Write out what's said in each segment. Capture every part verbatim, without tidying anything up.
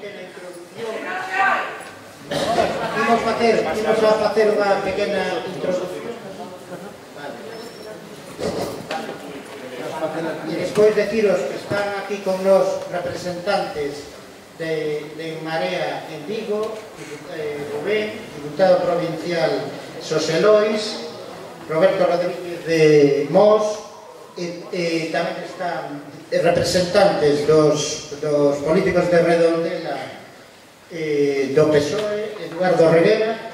pequena introducción. Imos facer, imos a facer unha pequena introducción. E despois deciros que están aquí con nos representantes de, de Marea en Vigo, eh, Rubén, diputado provincial Xosé Lois, Roberto Rodríguez de Mos, e, e tamén están representantes dos, dos políticos de Redondela, eh, do P S O E, Eduardo Rivera.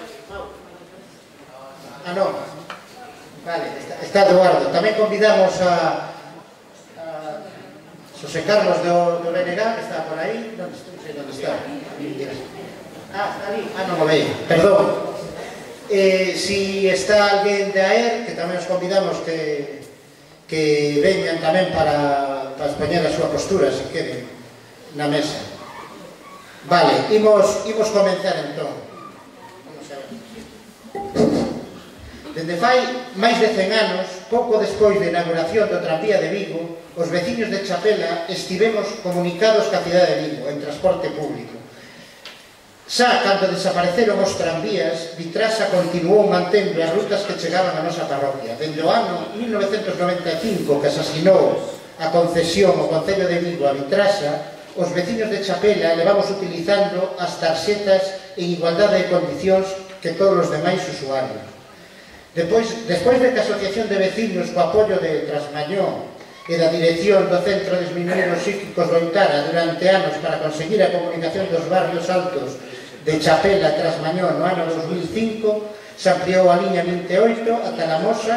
Ah, non. Vale, está, está Eduardo. Tamén convidamos a, a Xosé Carlos do, do B N G, que está por aí. Non sei onde está. Ah, está ali. Ah, non o veo. Perdón. Eh, si está alguén de A E R, que tamén os convidamos que, que vengan tamén para, para expoñer a súa postura, se queren, na mesa. Vale, imos, imos comenzar entón. Vamos a ver. Dende fai máis de cen anos, pouco despois da inauguración do tranvía de Vigo, os veciños de Chapela estivemos comunicados ca cidade de Vigo en transporte público. Xa, cando desapareceron os tranvías, Vitrasa continuou mantendo as rutas que chegaban a nosa parroquia. Dende o ano mil novecentos noventa e cinco, que se asinou a concesión ao Concello de Vigo a Vitrasa, os veciños de Chapela levamos utilizando as tarxetas en igualdade de condicións que todos os demais usuarios. Depois, despois de que a Asociación de Veciños, co apoio de Trasmañón e da dirección do Centro de Esminuelos Psíquicos loitara durante anos para conseguir a comunicación dos barrios altos de Chapela a Trasmañón no ano dos mil cinco, se ampliou a liña vinte e oito ata La Mosa.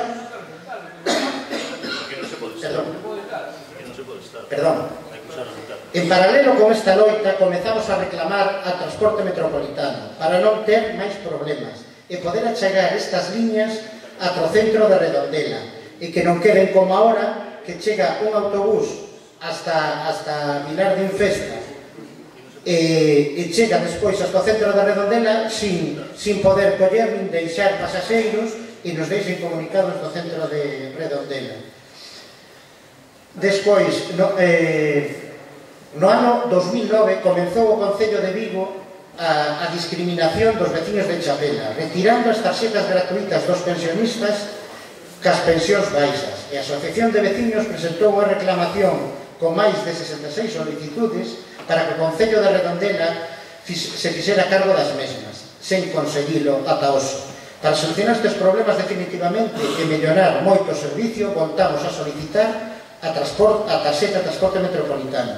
Perdón. Perdón. En paralelo con esta loita, comezamos a reclamar a transporte metropolitano para non ter máis problemas e poder achegar estas liñas ata o centro de Redondela e que non queden como agora, que chega un autobús hasta, hasta Vilar de Infesta e, e chega despois hasta o centro de Redondela sin, sin poder coller nin deixar pasaxeiros e nos deixen comunicados do centro de Redondela. Despois, no, eh, no ano dos mil nove comenzou o Concello de Vigo a, a discriminación dos veciños de Chapela, retirando as tarxetas gratuitas dos pensionistas cas pensións baixas, e a Asociación de Veciños presentou unha reclamación con máis de sesenta e seis solicitudes para que o Concello de Redondela se fixera cargo das mesmas, sen conseguilo ata hoxe. Para solucionar estes problemas definitivamente e mellorar moito o servicio, voltamos a solicitar a, transport, a tarxeta de transporte metropolitano.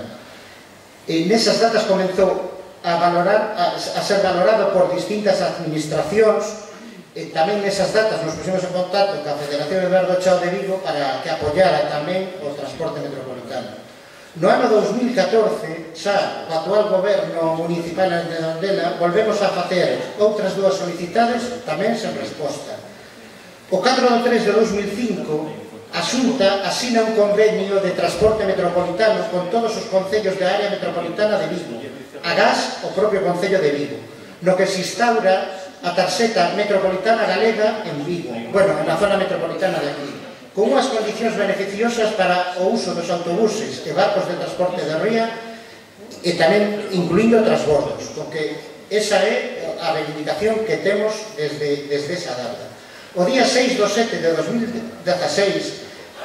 E nesas datas comenzou a, valorar, a, a ser valorado por distintas administracións. E tamén nesas datas nos pusimos en contacto ca Federación Eduardo Chao de Vigo para que apoyara tamén o transporte metropolitano. No ano dos mil catorce, xa o actual goberno municipal de Redondela, volvemos a facer outras dúas solicitades tamén sen resposta. O catro de tres de dos mil cinco, a Xunta asina un convenio de transporte metropolitano con todos os concellos da área metropolitana de Vigo, agás o propio Concello de Vigo, no que se instaura a tarxeta metropolitana galega en Vigo, bueno, na zona metropolitana de aquí, con unhas condicións beneficiosas para o uso dos autobuses e barcos de transporte de ría e tamén incluindo transbordos, porque esa é a reivindicación que temos desde, desde esa data. O día seis do sete de dos mil dezaseis,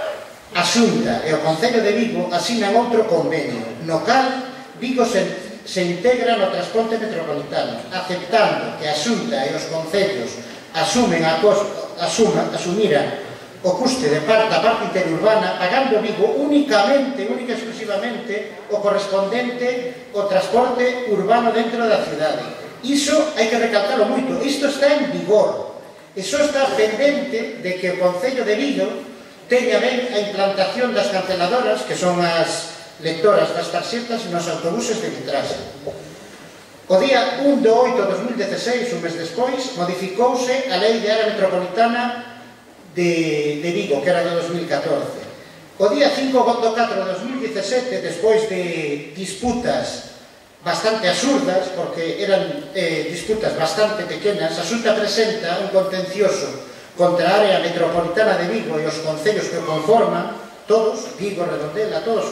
a Xunta e o Concello de Vigo asinan outro convenio, no cal Vigo se se integra no transporte metropolitano, aceptando que a Xunta e os concellos asumen a costa, asuma, asumiran o custe de parte, da parte interurbana, pagando Vigo únicamente, única e exclusivamente, o correspondente ao transporte urbano dentro da cidade. Iso hai que recalcalo moito, isto está en vigor. Iso está pendente de que o Concello de Vigo teña ben a implantación das canceladoras, que son as lectoras das tarxetas nos autobuses de Vitrasa. O día un de oito de dos mil dezaseis, un mes despois, modificouse a Lei de Área Metropolitana de, de Vigo, que era de dos mil catorce. O día cinco do catro de dos mil dezasete, despois de disputas bastante absurdas, porque eran eh, disputas bastante pequenas, a Xunta presenta un contencioso contra a área metropolitana de Vigo e os concellos que o conforman, todos, Vigo, Redondela, todos,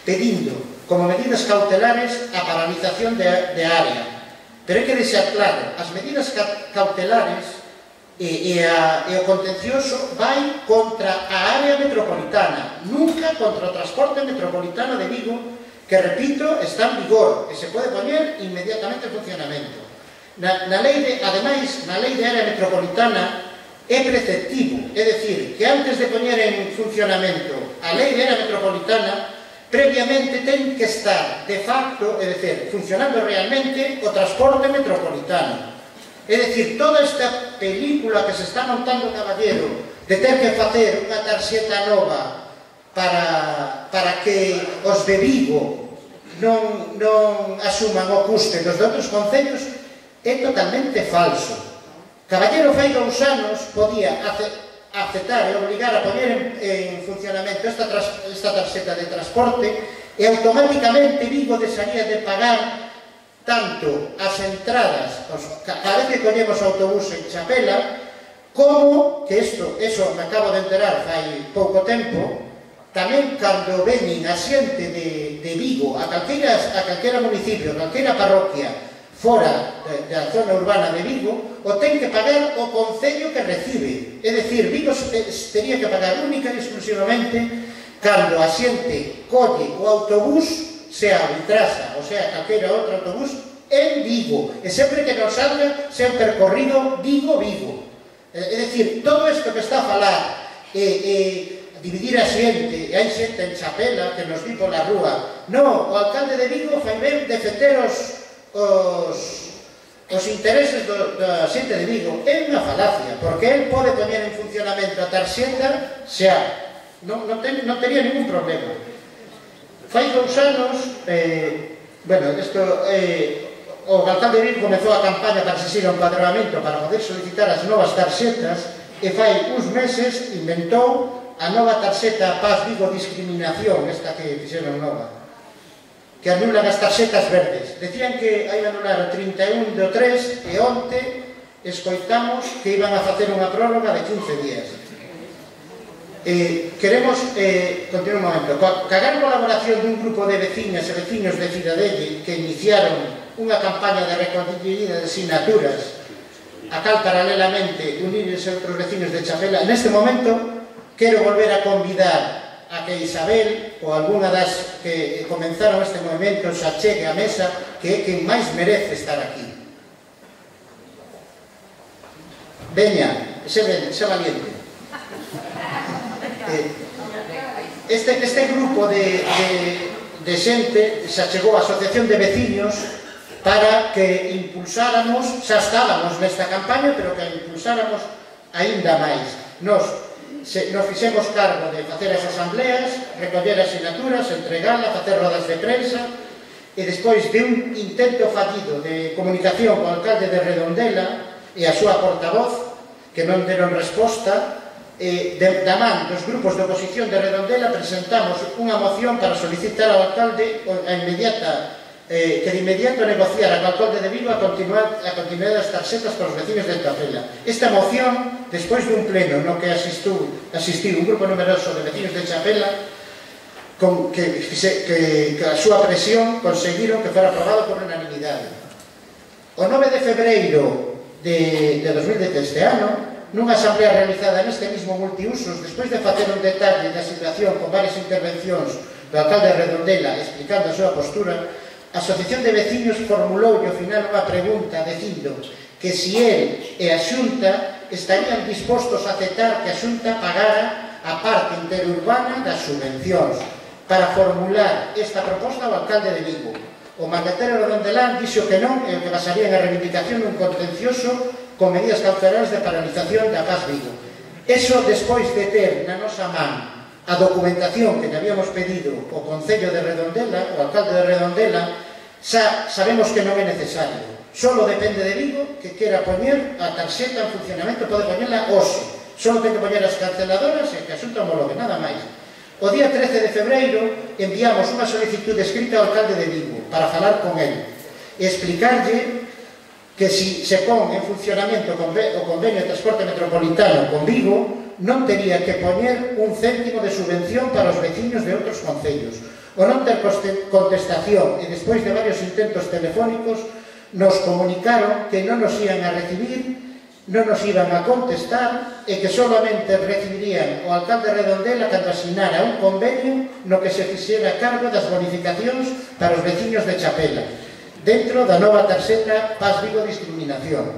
pedindo como medidas cautelares a paralización de, de área. Pero hai que deixar claro, as medidas ca cautelares e, e, a, e o contencioso vai contra a área metropolitana, nunca contra o transporte metropolitano de Vigo, que, repito, está en vigor, que se pode poñer inmediatamente en funcionamento. Na, na lei de, ademais, na lei de área metropolitana é preceptivo, é dicir, que antes de poñer en funcionamento a lei de área metropolitana, previamente ten que estar, de facto, é dicir, funcionando realmente o transporte metropolitano. É dicir, toda esta película que se está montando o Caballero de ter que facer unha tarxeta nova para, para que os de Vigo non, non asuman o custe dos de outros concellos é totalmente falso. Caballero fai dous anos podía aceptar e obligar a poñer en, en funcionamento esta, esta tarxeta de transporte e automáticamente Vigo deixaría de pagar tanto as entradas, os, cada vez que collemos autobús en Chapela, como, que isto, eso me acabo de enterar fai pouco tempo, tamén cando veñen a xente de, de Vigo a calquera, a calquera municipio, a calquera parroquia fora da zona urbana de Vigo, o ten que pagar o concello que recibe. É dicir, Vigo teria que pagar única e exclusivamente cando a xente colle o autobús, sea o Vitrasa, ou sea, calquera outro autobús, en Vigo. E sempre que nos salga, sea un percorrido Vigo-Vigo. É dicir, todo isto que está a falar, e, e dividir a xente, e hai xente en Chapela que nos di pola rúa, non, o alcalde de Vigo fai ben defender os Os, os intereses do, da xente de Vigo. É unha falacia, porque el pode poñer en funcionamento a tarxeta xa, non, non, ten, non tería ningún problema. Fai dous anos, eh, bueno, isto, eh, o alcalde de Vigo comezou a campaña para exigir o empadroamento para poder solicitar as novas tarxetas e fai uns meses inventou a nova tarxeta Paz Vigo Discriminación, esta que fixeron nova, que anulan as tarxetas verdes. Decían que hai anular o trinta e un do tres e onte escoitamos que iban a facer unha prórroga de quince días. Eh, queremos, eh, continuar un momento, ca gran colaboración dun grupo de veciñas e veciños de Cidadelle que iniciaron unha campaña de recollida de sinaturas a cal paralelamente unirse outros veciños de Chapela. Neste momento quero volver a convidar a que Isabel ou algunha das que comenzaron este movimento se achegue á mesa, que é quen máis merece estar aquí. Veña, xe, xe valiente. Este, este grupo de, de, de xente se achegou a Asociación de Veciños para que impulsáramos, xa estábamos nesta campaña, pero que impulsáramos aínda máis. Nos Se, nos fixemos cargo de facer as asambleas, recoller as sinaturas, entregarla, facer rodas de prensa, e despois de un intento fallido de comunicación co alcalde de Redondela e a súa portavoz, que non deron resposta, eh, de, da man dos grupos de oposición de Redondela presentamos unha moción para solicitar ao alcalde a inmediata Eh, que de inmediato negociara co alcalde de Vigo a continuar a continuar as tarxetas para os vecinos de Chapela. Esta moción, despois dun pleno no que asistiu, asistiu un grupo numeroso de vecinos de Chapela, con que, que, que a súa presión conseguiron que fuera aprobado por unanimidade. O nove de febreiro de, de dos mil dez este ano, nunha asamblea realizada neste mismo multiusos, despois de facer un detalle da situación con varias intervencións do alcalde de Redondela explicando a súa postura, a Asociación de Veciños formulou ao final unha pregunta dicindo que si el e a Xunta estarían dispostos a aceptar que a Xunta pagara a parte interurbana das subvencións para formular esta proposta ao alcalde de Vigo. O Mangatero Redondelán dixo que non e o que basaría en a reivindicación dun contencioso con medidas cautelares de paralización da Paz Vigo. Eso despois de ter na nosa man a documentación que lle habíamos pedido ao Concello de Redondela, o alcalde de Redondela, xa sabemos que non é necesario. Solo depende de Vigo que quera poñer a tarxeta en funcionamento, pode poñerla hoxe. Solo ten que poñer as canceladoras e que a Xunta homologue, nada máis. O día trece de febreiro enviamos unha solicitud escrita ao alcalde de Vigo para falar con ele e explicarlle que si se pon en funcionamento o convenio de transporte metropolitano con Vigo, non tería que poñer un céntimo de subvención para os veciños de outros concellos. O non ter contestación e despois de varios intentos telefónicos nos comunicaron que non nos iban a recibir, non nos iban a contestar e que solamente recibirían o alcalde Redondela cando asinara un convenio no que se fixera cargo das bonificacións para os veciños de Chapela dentro da nova tarxeta Paz Vigo Discriminación.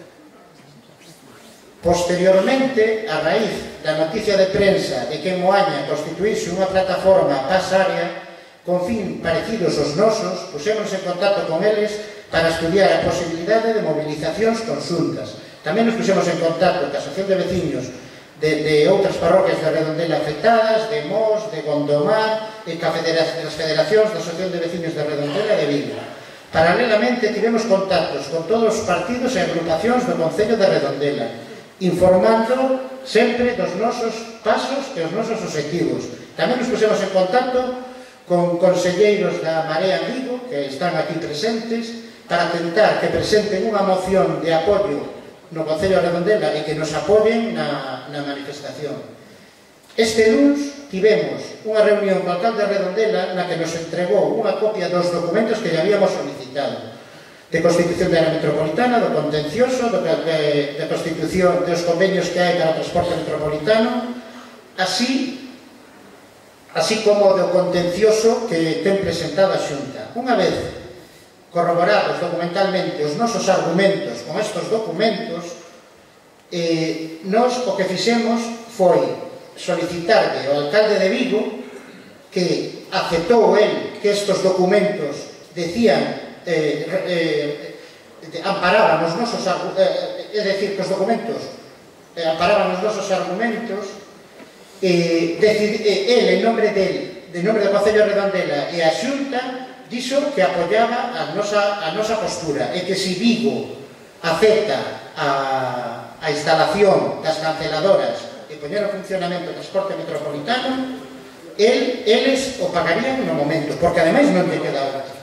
Posteriormente, a raíz da noticia de prensa de que en Moaña constituíse unha plataforma Paz Área con fin parecidos aos nosos, pusemos en contacto con eles para estudiar a posibilidade de movilizacións consultas. Tamén nos pusemos en contacto ca Asociación de Veciños de, de outras parroquias de Redondela afectadas, de Mos, de Gondomar e ca federación, das federacións da Asociación de Veciños de Redondela e de Vigo. Paralelamente, tivemos contactos con todos os partidos e agrupacións do Concello de Redondela, informando sempre dos nosos pasos e os nosos obxectivos. Tamén nos pusemos en contacto con conselleiros da Marea en Vigo, que están aquí presentes, para tentar que presenten unha moción de apoio no Concello de Redondela e que nos apoyen na, na manifestación. Este luns tivemos unha reunión co alcalde de Redondela na que nos entregou unha copia dos documentos que lle habíamos solicitado, de constitución da área metropolitana, do contencioso, do, de, de constitución dos convenios que hai para o transporte metropolitano, así así como do contencioso que ten presentado a Xunta. Unha vez corroborados documentalmente os nosos argumentos con estos documentos, eh, nos o que fixemos foi solicitarle ao alcalde de Vigo que aceptou el que estos documentos decían eh, eh, amparaban os nosos eh, é dicir, que os documentos eh, amparaban os nosos argumentos. Eh, decid, eh, el, en nombre del, de nombre do Concello de Redondela e a Xunta, dixo que apoiaba a nosa, a nosa postura e que se Vigo acepta a, a instalación das canceladoras e poñer o funcionamento do transporte metropolitano, el, eles o pagarían no momento, porque ademais non lle queda outra.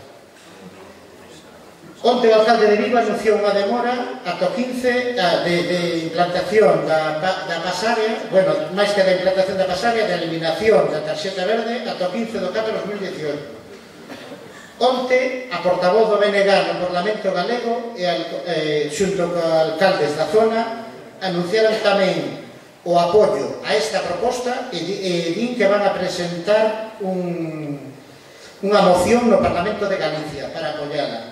Onte o alcalde de Vigo anunciou unha demora ata o quince de, de implantación da, da pasaria, bueno, máis que da implantación da pasaria, da eliminación da tarxeta verde ata o quince de catro de dos mil diecioito. Onte, a portavoz do B N G no Parlamento Galego e eh, xunto co alcaldes da zona anunciaron tamén o apoio a esta proposta e, e din que van a presentar un, unha moción no Parlamento de Galicia para apoiala.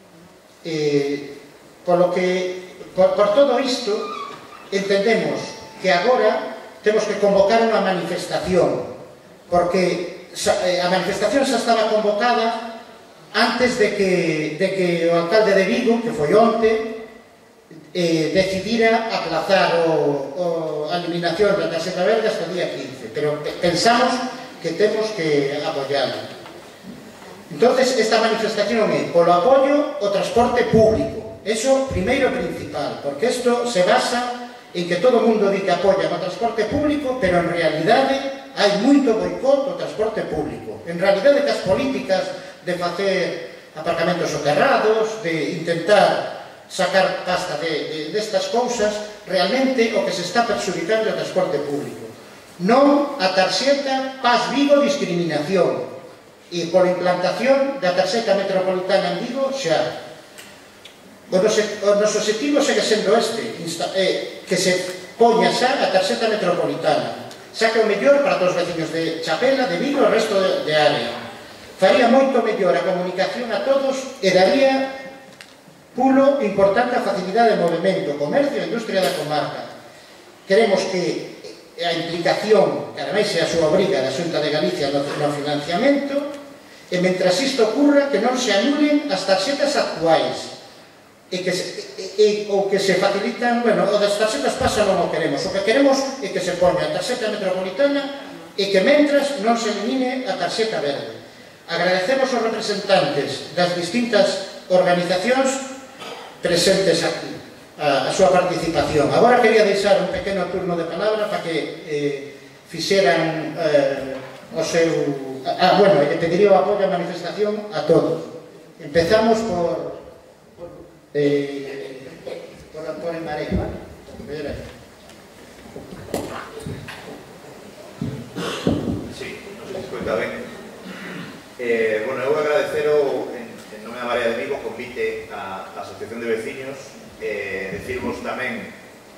Eh, polo que por, por todo isto entendemos que agora temos que convocar unha manifestación, porque a manifestación xa estaba convocada antes de que, de que o alcalde de Vigo, que foi onte, eh, decidira aplazar o, o, a eliminación da tarxeta verde hasta o día quince, pero pensamos que temos que apoiarlo. Entonces, esta manifestación é polo apoio ao transporte público. Eso, primeiro principal, porque isto se basa en que todo o mundo di que apoia o transporte público, pero en realidade hai moito boicot ao transporte público. En realidade, que as políticas de facer aparcamentos soterrados, de intentar sacar pasta de, de, destas cousas, realmente o que se está perxudicando é o transporte público. Non a tarxeta Paz Vigo Discriminación, e pola implantación da tarxeta metropolitana en Vigo xa. O noso objetivo segue sendo este, que se poña xa a tarxeta metropolitana, xa que o mellor para todos os veciños de Chapela, de Vigo e o resto de área. Faría moito mellor a comunicación a todos e daría pulo importante a facilidade de movimento, comercio e industria da comarca. Queremos que a implicación, que ademais é a súa obriga da Xunta de Galicia no financiamento, e mentras isto ocurra, que non se anulen as tarxetas actuais e que se, e, e, ou que se facilitan, bueno, o das tarxetas pasa non o queremos, o que queremos é que se poña a tarxeta metropolitana e que mentras non se elimine a tarxeta verde. Agradecemos aos representantes das distintas organizacións presentes aquí a, a súa participación. Agora quería deixar un pequeno turno de palabra para que eh, fixeran eh, o seu... Ah, bueno, e pediría o apoio á manifestación a todos. Empezamos por... Eh, por, por el Marea, ¿vale? Sí, nos escuta ben. Eh, bueno, eu agradecero en, en nome da Marea de Vigo o convite á Asociación de Veciños, eh, decirvos tamén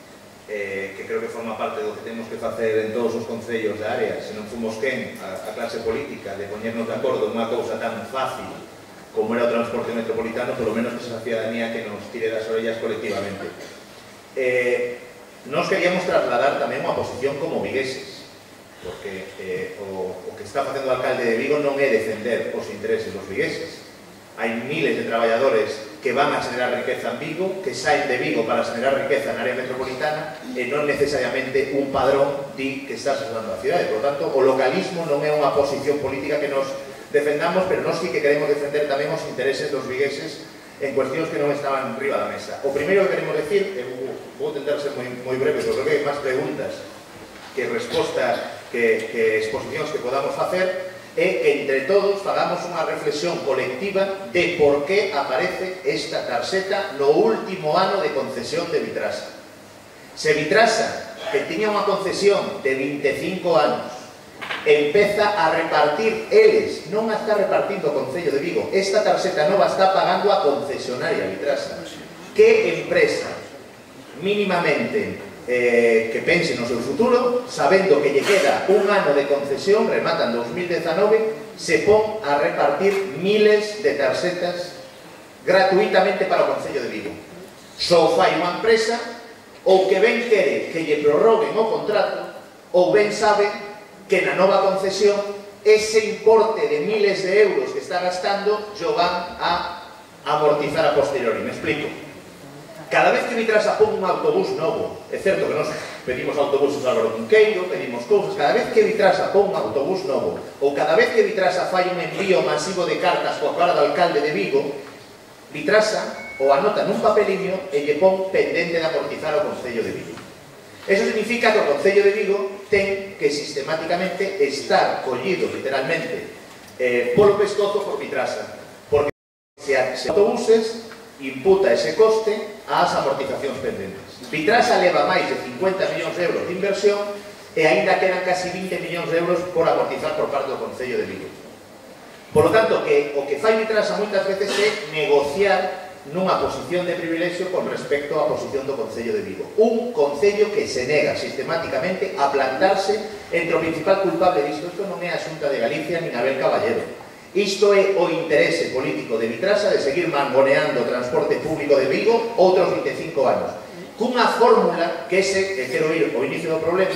eh, que creo que forma parte do que temos que facer en todos os concellos da área, se non fomos quen a, a clase política de poñernos de acordo nunha cousa tan fácil como era o transporte metropolitano, polo menos que esa ciudadanía que nos tire das orellas colectivamente. Eh, nos queríamos trasladar tamén unha posición como vigueses, porque eh, o, o que está facendo o alcalde de Vigo non é defender os intereses dos vigueses. Hai miles de traballadores que van a generar riqueza en Vigo, que saen de Vigo para generar riqueza na área metropolitana e non necesariamente un padrón di que está asegurando a cidade. Por lo tanto, o localismo non é unha posición política que nos defendamos, pero nós sí que queremos defender tamén os intereses dos vigueses en cuestións que non estaban riba da mesa. O primeiro que queremos decir, eu vou tentar ser moi, moi breve, porque creo que hai máis preguntas que respostas, que, que exposicións que podamos facer, e que entre todos fagamos unha reflexión colectiva de por que aparece esta tarxeta no último ano de concesión de Vitrasa. Se Vitrasa, que tiña unha concesión de vinte e cinco anos, empeza a repartir eles, non a está repartindo o Concello de Vigo, esta tarxeta nova está pagando a concesionaria Vitrasa. Que empresa mínimamente Eh, que pense no seu futuro, sabendo que lle queda un ano de concesión, remata en dos mil dezanove, se pon a repartir miles de tarxetas gratuitamente para o Concello de Vigo. Só fai unha empresa, ou que ben quere que lle prorroguen o contrato, ou ben sabe que na nova concesión ese importe de miles de euros que está gastando yo van a amortizar a posteriori. Me explico. Cada vez que Vitrasa pon un autobús novo, é certo que nos pedimos autobuses Álvaro Cunqueiro, pedimos cousas, cada vez que Vitrasa pon un autobús novo, ou cada vez que Vitrasa fai un envío masivo de cartas coa cara do alcalde de Vigo, Vitrasa o anota nun papeliño e lle pon pendente de amortizar o Concello de Vigo. Eso significa que o Concello de Vigo ten que sistemáticamente estar collido, literalmente, eh, polo pescozo por Vitrasa, porque se autobuses imputa ese coste ás amortizacións pendentes. Vitrasa leva máis de cincuenta millóns de euros de inversión e aínda quedan casi vinte millóns de euros por amortizar por parte do Concello de Vigo. Por lo tanto, que o que fai Vitrasa moitas veces é negociar nunha posición de privilexio con respecto á posición do Concello de Vigo. Un Concello que se nega sistemáticamente a plantarse entre o principal culpable disto. Isto non é a Xunta de Galicia nin Abel Caballero. Isto é o interese político de Vitrasa de seguir mangoneando o transporte público de Vigo outros vinte e cinco anos. Cunha fórmula que ese, que quero ir ao inicio do problema,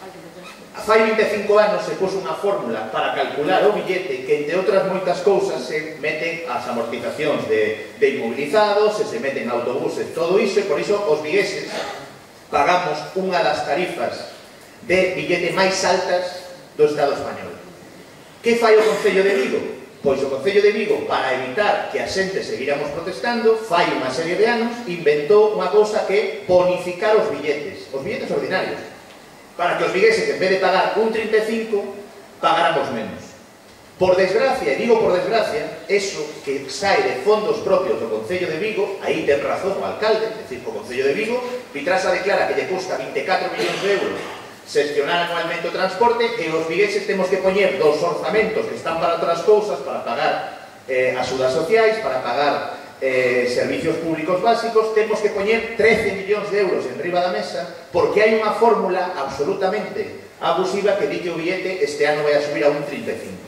fai vinte e cinco anos se puso unha fórmula para calcular o billete que, entre outras moitas cousas, se meten as amortizacións de, de inmovilizados, se se meten autobuses, todo iso, e por iso os vigueses pagamos unha das tarifas de billete máis altas do Estado español. Que fai o Concello de Vigo? Pois o Concello de Vigo, para evitar que a xente seguíramos protestando, fai unha serie de anos, inventou unha cousa que é bonificar os billetes, os billetes ordinarios, para que os vigueses, en vez de pagar un trinta e cinco, pagáramos menos. Por desgracia, e digo por desgracia, eso que sae de fondos propios do Concello de Vigo, aí ten razón o alcalde, é dicir, o Concello de Vigo, Vitrasa declara que lle custa vinte e catro millóns de euros xestionar anualmente o transporte, e os vigueses temos que poñer dos orzamentos que están para outras cousas, para pagar eh, axudas sociais, para pagar eh, servicios públicos básicos, temos que poñer trece millóns de euros en riba da mesa, porque hai unha fórmula absolutamente abusiva que di que o billete este ano vai a subir a un trinta e cinco.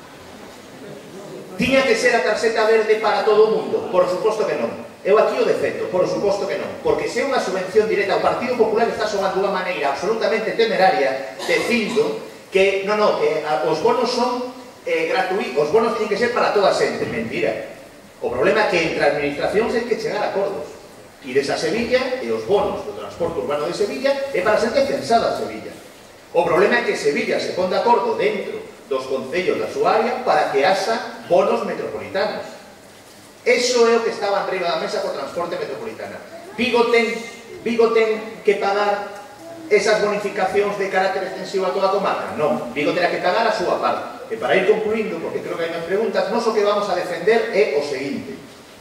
Tiña que ser a tarxeta verde para todo o mundo? Por suposto que non. Eu aquí o defendo, por suposto que non, porque se é unha subvención directa, o Partido Popular está xogando unha maneira absolutamente temeraria, dicindo que, non, non, que a, os bonos son eh, gratuitos, os bonos teñen que ser para toda a xente. Mentira. O problema é que entre administracións hai que chegar a acordos. E desa Sevilla, e os bonos do transporte urbano de Sevilla, é para a xente censada a Sevilla. O problema é que Sevilla se pon de acordo dentro dos concellos da súa área para que haxa bonos metropolitanos. Eso é o que estaba en riba da mesa co transporte metropolitana. Vigo ten, Vigo ten que pagar esas bonificacións de carácter extensivo a toda a comarca? Non, Vigo terá que pagar a súa parte. E para ir concluindo, porque creo que hai máis preguntas, non o que vamos a defender é o seguinte.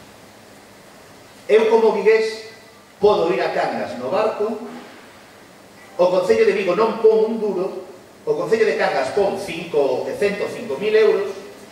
Eu como vigués podo ir a Cangas no barco, o Concello de Vigo non pon un duro, o Concello de Cangas pon cento e cinco mil euros,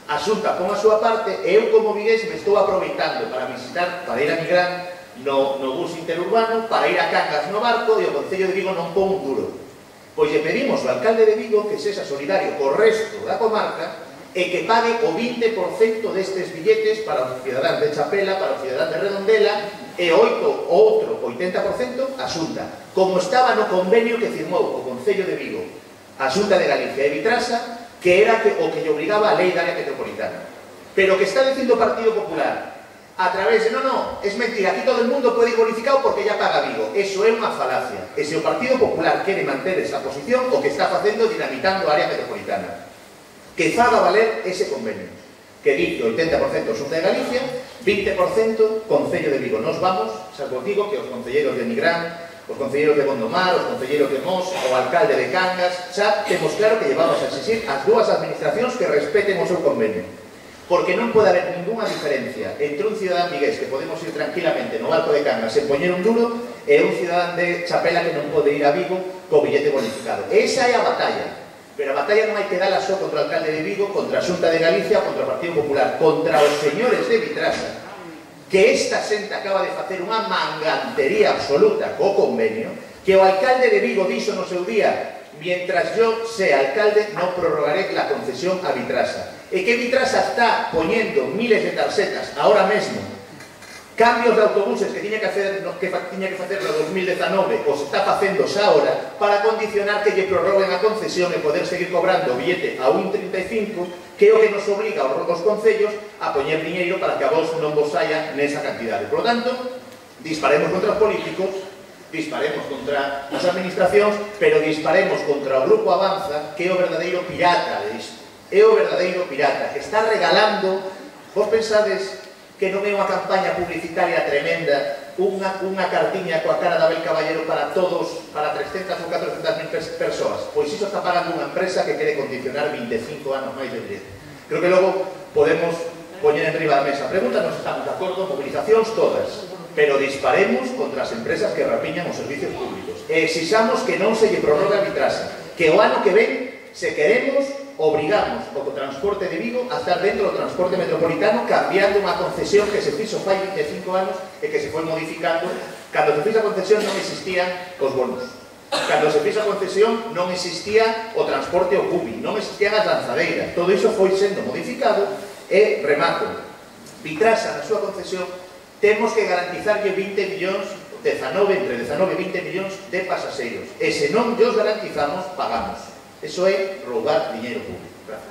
A Xunta pon a súa parte e eu como vigués me estou aproveitando para visitar, para ir a Nigrán no, no bus interurbano, para ir a Cangas no barco, e o Concello de Vigo non pon un duro. Pois lle pedimos ao alcalde de Vigo que sexa solidario co resto da comarca e que pague o vinte por cento destes billetes para os cidadáns de Chapela, para os cidadáns de Redondela, e oito, outro oitenta por cento a Xunta, como estaba no convenio que firmou o Concello de Vigo, a Xunta de Galicia e Vitrasa, que era que, o que lle obrigaba a lei da área metropolitana. Pero que está dicindo o Partido Popular, a través de, no, no, es mentira, aquí todo el mundo puede ir bonificado porque ya paga Vigo. Eso é unha falacia. E se o Partido Popular quere manter esa posición, o que está facendo dinamitando a área metropolitana. Que faga valer ese convenio. Que dice oitenta por cento Xunta de Galicia, vinte por cento Concello de Vigo. Nos vamos, xa vos digo que os concelleiros de Nigrán, os concelleiros de Gondomar, os concelleiros de Mos, o alcalde de Cangas, xa temos claro que llevamos a exigir as dúas administracións que respeten o seu convenio. Porque non pode haber ninguna diferencia entre un cidadán vigués que podemos ir tranquilamente no barco de Cangas sen poñer un duro e un cidadán de Chapela que non pode ir a Vigo co billete bonificado. Esa é a batalla. Pero a batalla non hai que dala só contra o alcalde de Vigo, contra a Xunta de Galicia, contra o Partido Popular, contra os señores de Vitrasa, que esta xente acaba de facer unha mangantería absoluta co convenio, que o alcalde de Vigo dixo no seu día: mientras yo sea alcalde no prorrogaré la concesión a Vitrasa. E que Vitrasa está poniendo miles de tarxetas ahora mesmo, cambios de autobuses que tiña que hacer que tiña que facer no dos mil dezanove, os está facendo xa ahora, para condicionar que lle prorroguen a concesión e poder seguir cobrando o billete a un trinta e cinco, que é o que nos obriga aos concellos a poñer diñeiro para que a vos non vos saia nesa cantidade. Por lo tanto, disparemos contra os políticos, disparemos contra as administracións, pero disparemos contra o Grupo Avanza, que é o verdadeiro pirata de isto. É o verdadeiro pirata, que está regalando. Vos pensades que non é unha campaña publicitaria tremenda, unha, unha cartiña coa cara de Abel Caballero para todos, para trescentas ou catrocentas mil persoas? Pois iso está pagando unha empresa que quere condicionar vinte e cinco anos máis de direito. Creo que logo podemos poñer en riba da mesa preguntas, nos estamos de acordo, movilizacións todas, pero disparemos contra as empresas que rapiñan os servicios públicos e exixamos que non se lle prorrogue a Vitrasa, que o ano que ven, se queremos, obrigamos o transporte de Vigo a estar dentro do transporte metropolitano, cambiando unha concesión que se fixo fai vinte e cinco anos e que se foi modificando. Cando se fixo a concesión non existían os bonos. Cando se fixo a concesión non existía o transporte ao cubi, non existían as lanzadeiras. Todo iso foi sendo modificado e, remato, Vitrasa na súa concesión temos que garantizarlle vinte millóns, dezanove, entre dezanove e vinte millóns de pasaxeiros. E se non llos garantizamos, pagamos. Eso é roubar diñeiro público. Gracias.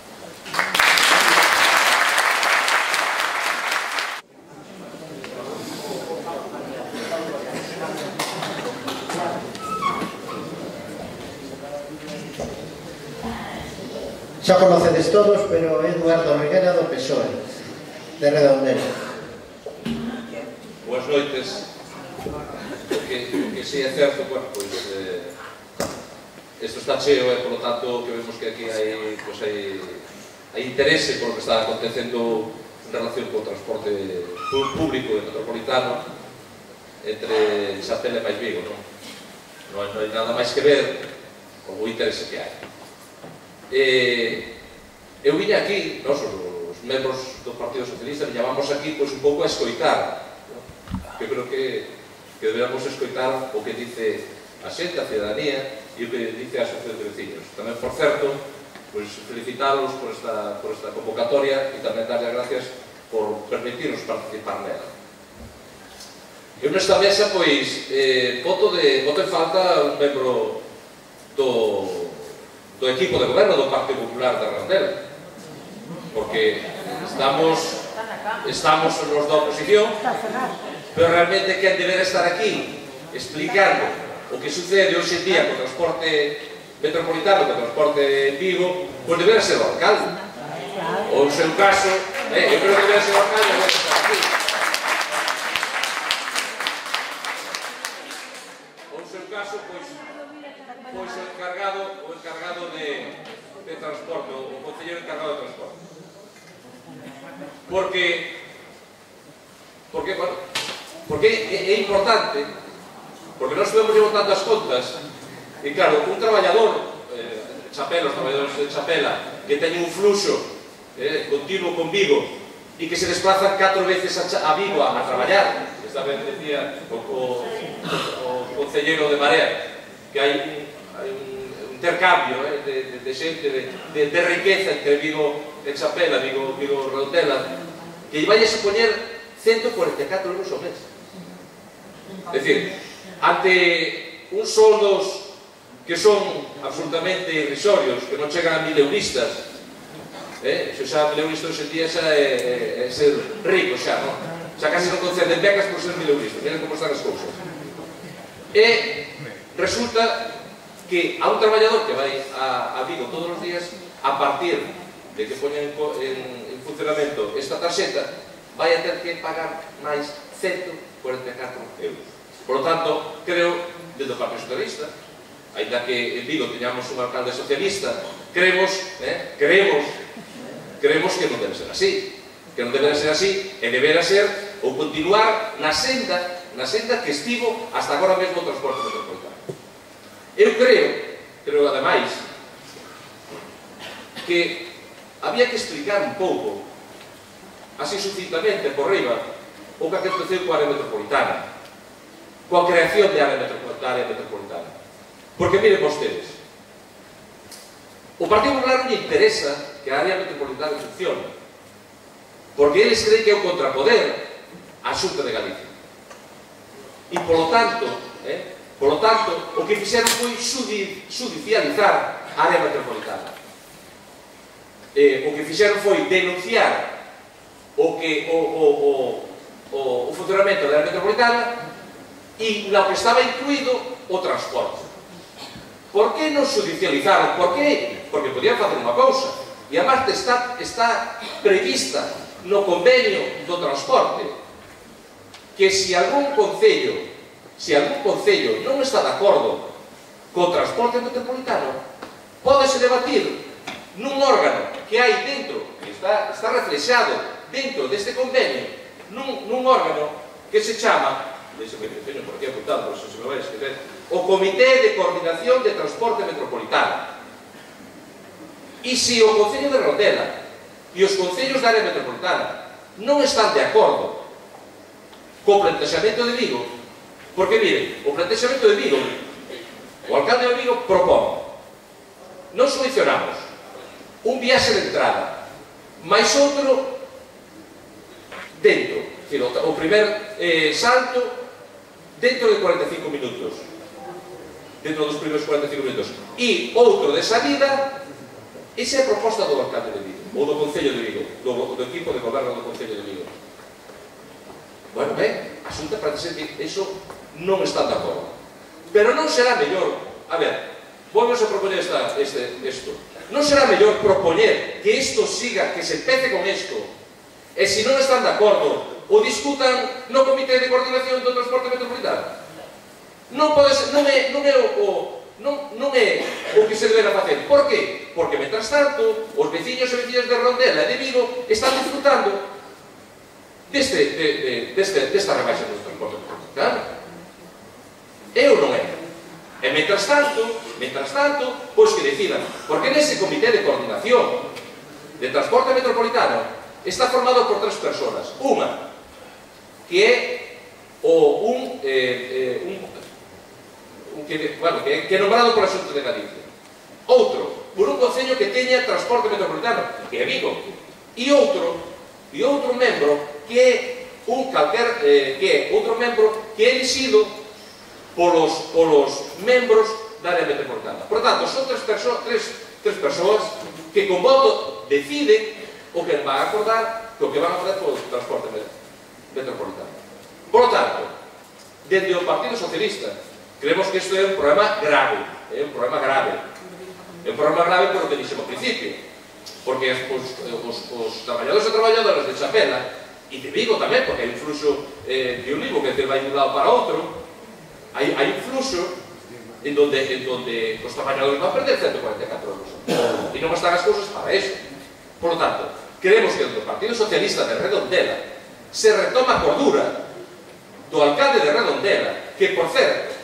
Xa conocedes todos, pero Eduardo Reguera do P S O E, de Redondela. Boas noites. Que, que si é certo, bueno, pois... Eh, isto está cheo e, por lo tanto, que vemos que aquí hai, pues, hai, hai interese por o que está acontecendo en relación co transporte público e metropolitano entre Chapela e máis Vigo, non? Non, non hai nada máis que ver con o interese que hai. E, eu viña aquí, nos, os membros do Partido Socialista, viñamos aquí pois, un pouco a escoitar, non? Que creo que, que deberíamos escoitar o que dice a xente, a ciudadanía, e o que dice a Asociación de Veciños. Tamén, por certo, pues, felicitarlos por esta, por esta convocatoria e tamén darle as gracias por permitirnos participar nela. Eu nesta mesa, pois, eh, voto, de, voto en falta un membro do, do equipo de goberno do Partido Popular de Redondela, porque estamos, estamos nos da oposición, pero realmente quen deberá estar aquí explicando o que sucede hoxe en día co transporte metropolitano, co transporte en Vigo, pois deberá ser o alcalde. O seu caso, eh, eu creo que deberá ser o alcalde, deberá estar aquí. O seu caso, pois, pois o encargado, o encargado de, de transporte, o concelleiro encargado de transporte. Porque, porque, bueno, porque é, é importante. Porque nós estuvemos botando as contas e, claro, un traballador, eh, Chapela, os traballadores de Chapela, que teñen un fluxo eh, continuo con Vigo, e que se desplazan catro veces a, a Vigo a, a traballar. Esta vez decía o, o, o, o concelleiro de Marea que hai un, hai un intercambio eh, de, de, de xente, de, de, de riqueza entre Vigo e Chapela, Vigo, Vigo Redondela, que vai a supoñer ciento cuarenta e catro euros ao mes. É dicir, ante uns soldos que son absolutamente irrisorios, que non chegan a mil euristas, eh? Xo xa mil euristas hoxe en día xa é, é, é ser rico xa, non? Xa casi non conceden becas por ser mil euristas, miren como están as cousas. E resulta que a un traballador que vai a, a Vigo todos os días, a partir de que poñen en, en funcionamento esta tarxeta, vai a ter que pagar máis ciento cuarenta e catro euros. Por lo tanto, creo, desde o Partido Socialista, ainda que en Vigo teñamos un alcalde socialista, creemos, eh, creemos, creemos que non debe ser así, que non debe ser así, e debera ser ou continuar na senda, na senda que estivo hasta agora mesmo o transporte metropolitano. Eu creo, creo ademais, que había que explicar un pouco, así sucintamente, por riba, o que aconteceu coa área metropolitana, coa creación de área metropolitana. Porque miren vostedes, o Partido Popular non lle interesa que a área metropolitana funcione, porque eles creen que é o contrapoder á Xunta de Galicia. E, polo tanto, eh, polo tanto, o que fixeron foi judicializar a área metropolitana. Eh, o que fixeron foi denunciar o que o, o, o, o funcionamento da área metropolitana e no que estaba incluído o transporte. Por que non judicializaron? Por que? Porque podían facer unha cousa. E a parte está, está prevista no convenio do transporte que se algún concello se algún concello non está de acordo co transporte metropolitano, pódese debatir nun órgano que hai dentro, que está, está reflexado dentro deste convenio, nun, nun órgano que se chama, deixe-me que teño por aquí apuntado, por eso se me vai a esquecer, o Comité de Coordinación de Transporte Metropolitano. E se o Concello de Redondela e os concellos da área metropolitana non están de acordo co plantexamento de Vigo, porque, miren, o plantexamento de Vigo, o alcalde de Vigo propón, non solucionamos un viaxe de entrada, máis outro dentro, o primer eh, salto dentro de cuarenta e cinco minutos, dentro dos primeiros cuarenta e cinco minutos, e outro de salida. Esa é a proposta do alcalde de Vigo, ou do Concello de Vigo, do, do equipo de goberno do Concello de Vigo. Bueno, ben, a Xunta parece ser que iso non está de acordo. Pero non será mellor, a ver, volvemos a propoñer esta, este, esto, non será mellor propoñer que isto siga, que se empece con isto, e se non están de acordo, o discutan no Comité de Coordinación do Transporte Metropolitano? Non pode ser, non é, non é o, o Non, non é o que se debera facer. Por qué? Porque, mentras tanto, os veciños e veciñas de Redondela e de Vigo están disfrutando deste, de, de, deste, desta rebaixa do transporte metropolitano. É ou non é? E, mentras tanto, mentras tanto, pois que decidan. Porque nese Comité de Coordinación de Transporte Metropolitano está formado por tres persoas. Unha, que é o, un, eh, eh, un Que, bueno, que, que é nombrado por a Xunta de Galicia. Outro, por un concello que teña transporte metropolitano, que é Vigo. E outro, e outro membro que é un calquer, eh, que é outro membro que é elixido polos, polos membros da área metropolitana. Por tanto, son tres, perso tres, tres persoas que con voto deciden o que van a acordar o que van a fazer polo transporte metropolitano. Por tanto, desde o Partido Socialista creemos que isto é un problema grave, é un problema grave. É un problema grave por o que dixemos ao principio, porque os, os, os traballadores e traballadoras de Chapela, e de Vigo tamén, porque hai un fluxo eh, de un Vigo que vai de un lado para outro, hai, hai un fluxo en donde, en donde os traballadores van a perder ciento cuarenta e catro euros. E non están as cousas para eso. Por lo tanto, creemos que o Partido Socialista de Redondela se retoma a cordura do alcalde de Redondela, que, por certo,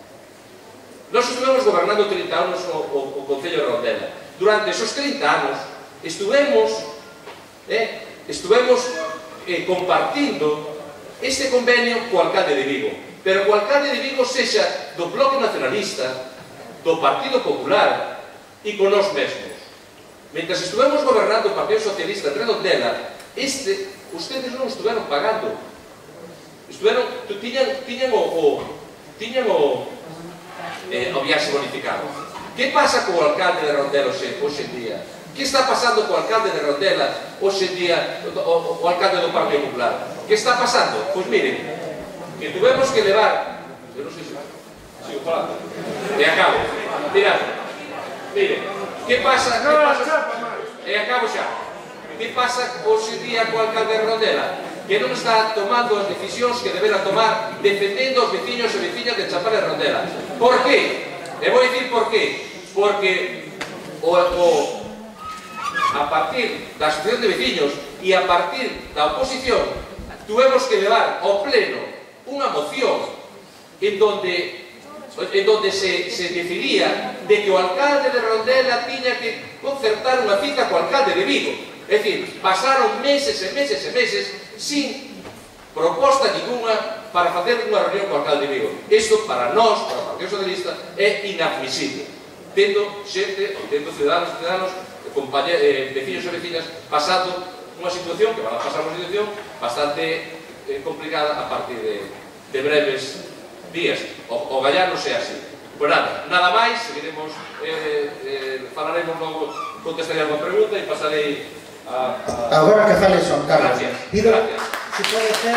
nós estivemos gobernando trinta anos o, o, o Concello de Redondela. Durante esos trinta anos estivemos eh, estuvemos eh, compartindo este convenio co alcalde de Vigo, pero co alcalde de Vigo sexa do Bloque Nacionalista, do Partido Popular e con nós mesmos. Mentras estuvemos gobernando o Partido Socialista en Redondela, este, ustedes non estuveron pagando, estuveron, tiñan, tiñan o, o, tiñan o, eh, o viaxe bonificado. Que pasa co alcalde de Redondela hoxe, hoxe en día? Que está pasando co alcalde de Redondela hoxe en día, o, o, o alcalde do Partido Popular? Que está pasando? Pois miren, que tuvemos que levar, eu non sei se sigo falando, e acabo, mirad, miren, que pasa, que pasa, e acabo xa. Que pasa hoxe día co alcalde de Redondela? Que non está tomando as decisións que debera tomar defendendo os veciños e veciñas de Chapela e Redondela. Por qué? E vou dicir por qué. Porque o, o, a partir da asociación de veciños e a partir da oposición tuvemos que levar ao pleno unha moción en donde en donde se, se decidía de que o alcalde de Redondela tiña que concertar unha cita co alcalde de Vigo. É dicir, pasaron meses e meses e meses sin proposta ninguna para facer unha reunión co alcalde de Vigo. Isto, para nós, para o Partido Socialista, é inadmisible. Tendo xente, tendo ciudadanos e ciudadanos, eh, veciños e vecinas, pasando unha situación, que van a pasar unha situación bastante eh, complicada a partir de, de breves días. O, o gallano sea así. Pois nada, nada máis, seguiremos, eh, eh, falaremos logo, contestarei alguma pregunta e pasarei a... a... Agora que fale Son Carlos. Gracias. Pido, Gracias. si pode ser...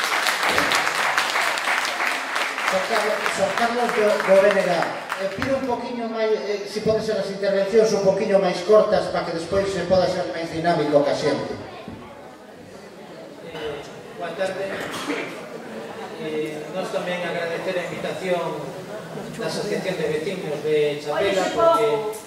Son Carlos, Son Carlos do, do B N G. Eh, pido un poquinho máis, eh, si pode ser as intervencións un poquinho máis cortas para que despois se poda ser máis dinámico que a xente. Eh, boa tarde. Eh, nós tamén agradecer a invitación da Asociación de Veciños de Chapela porque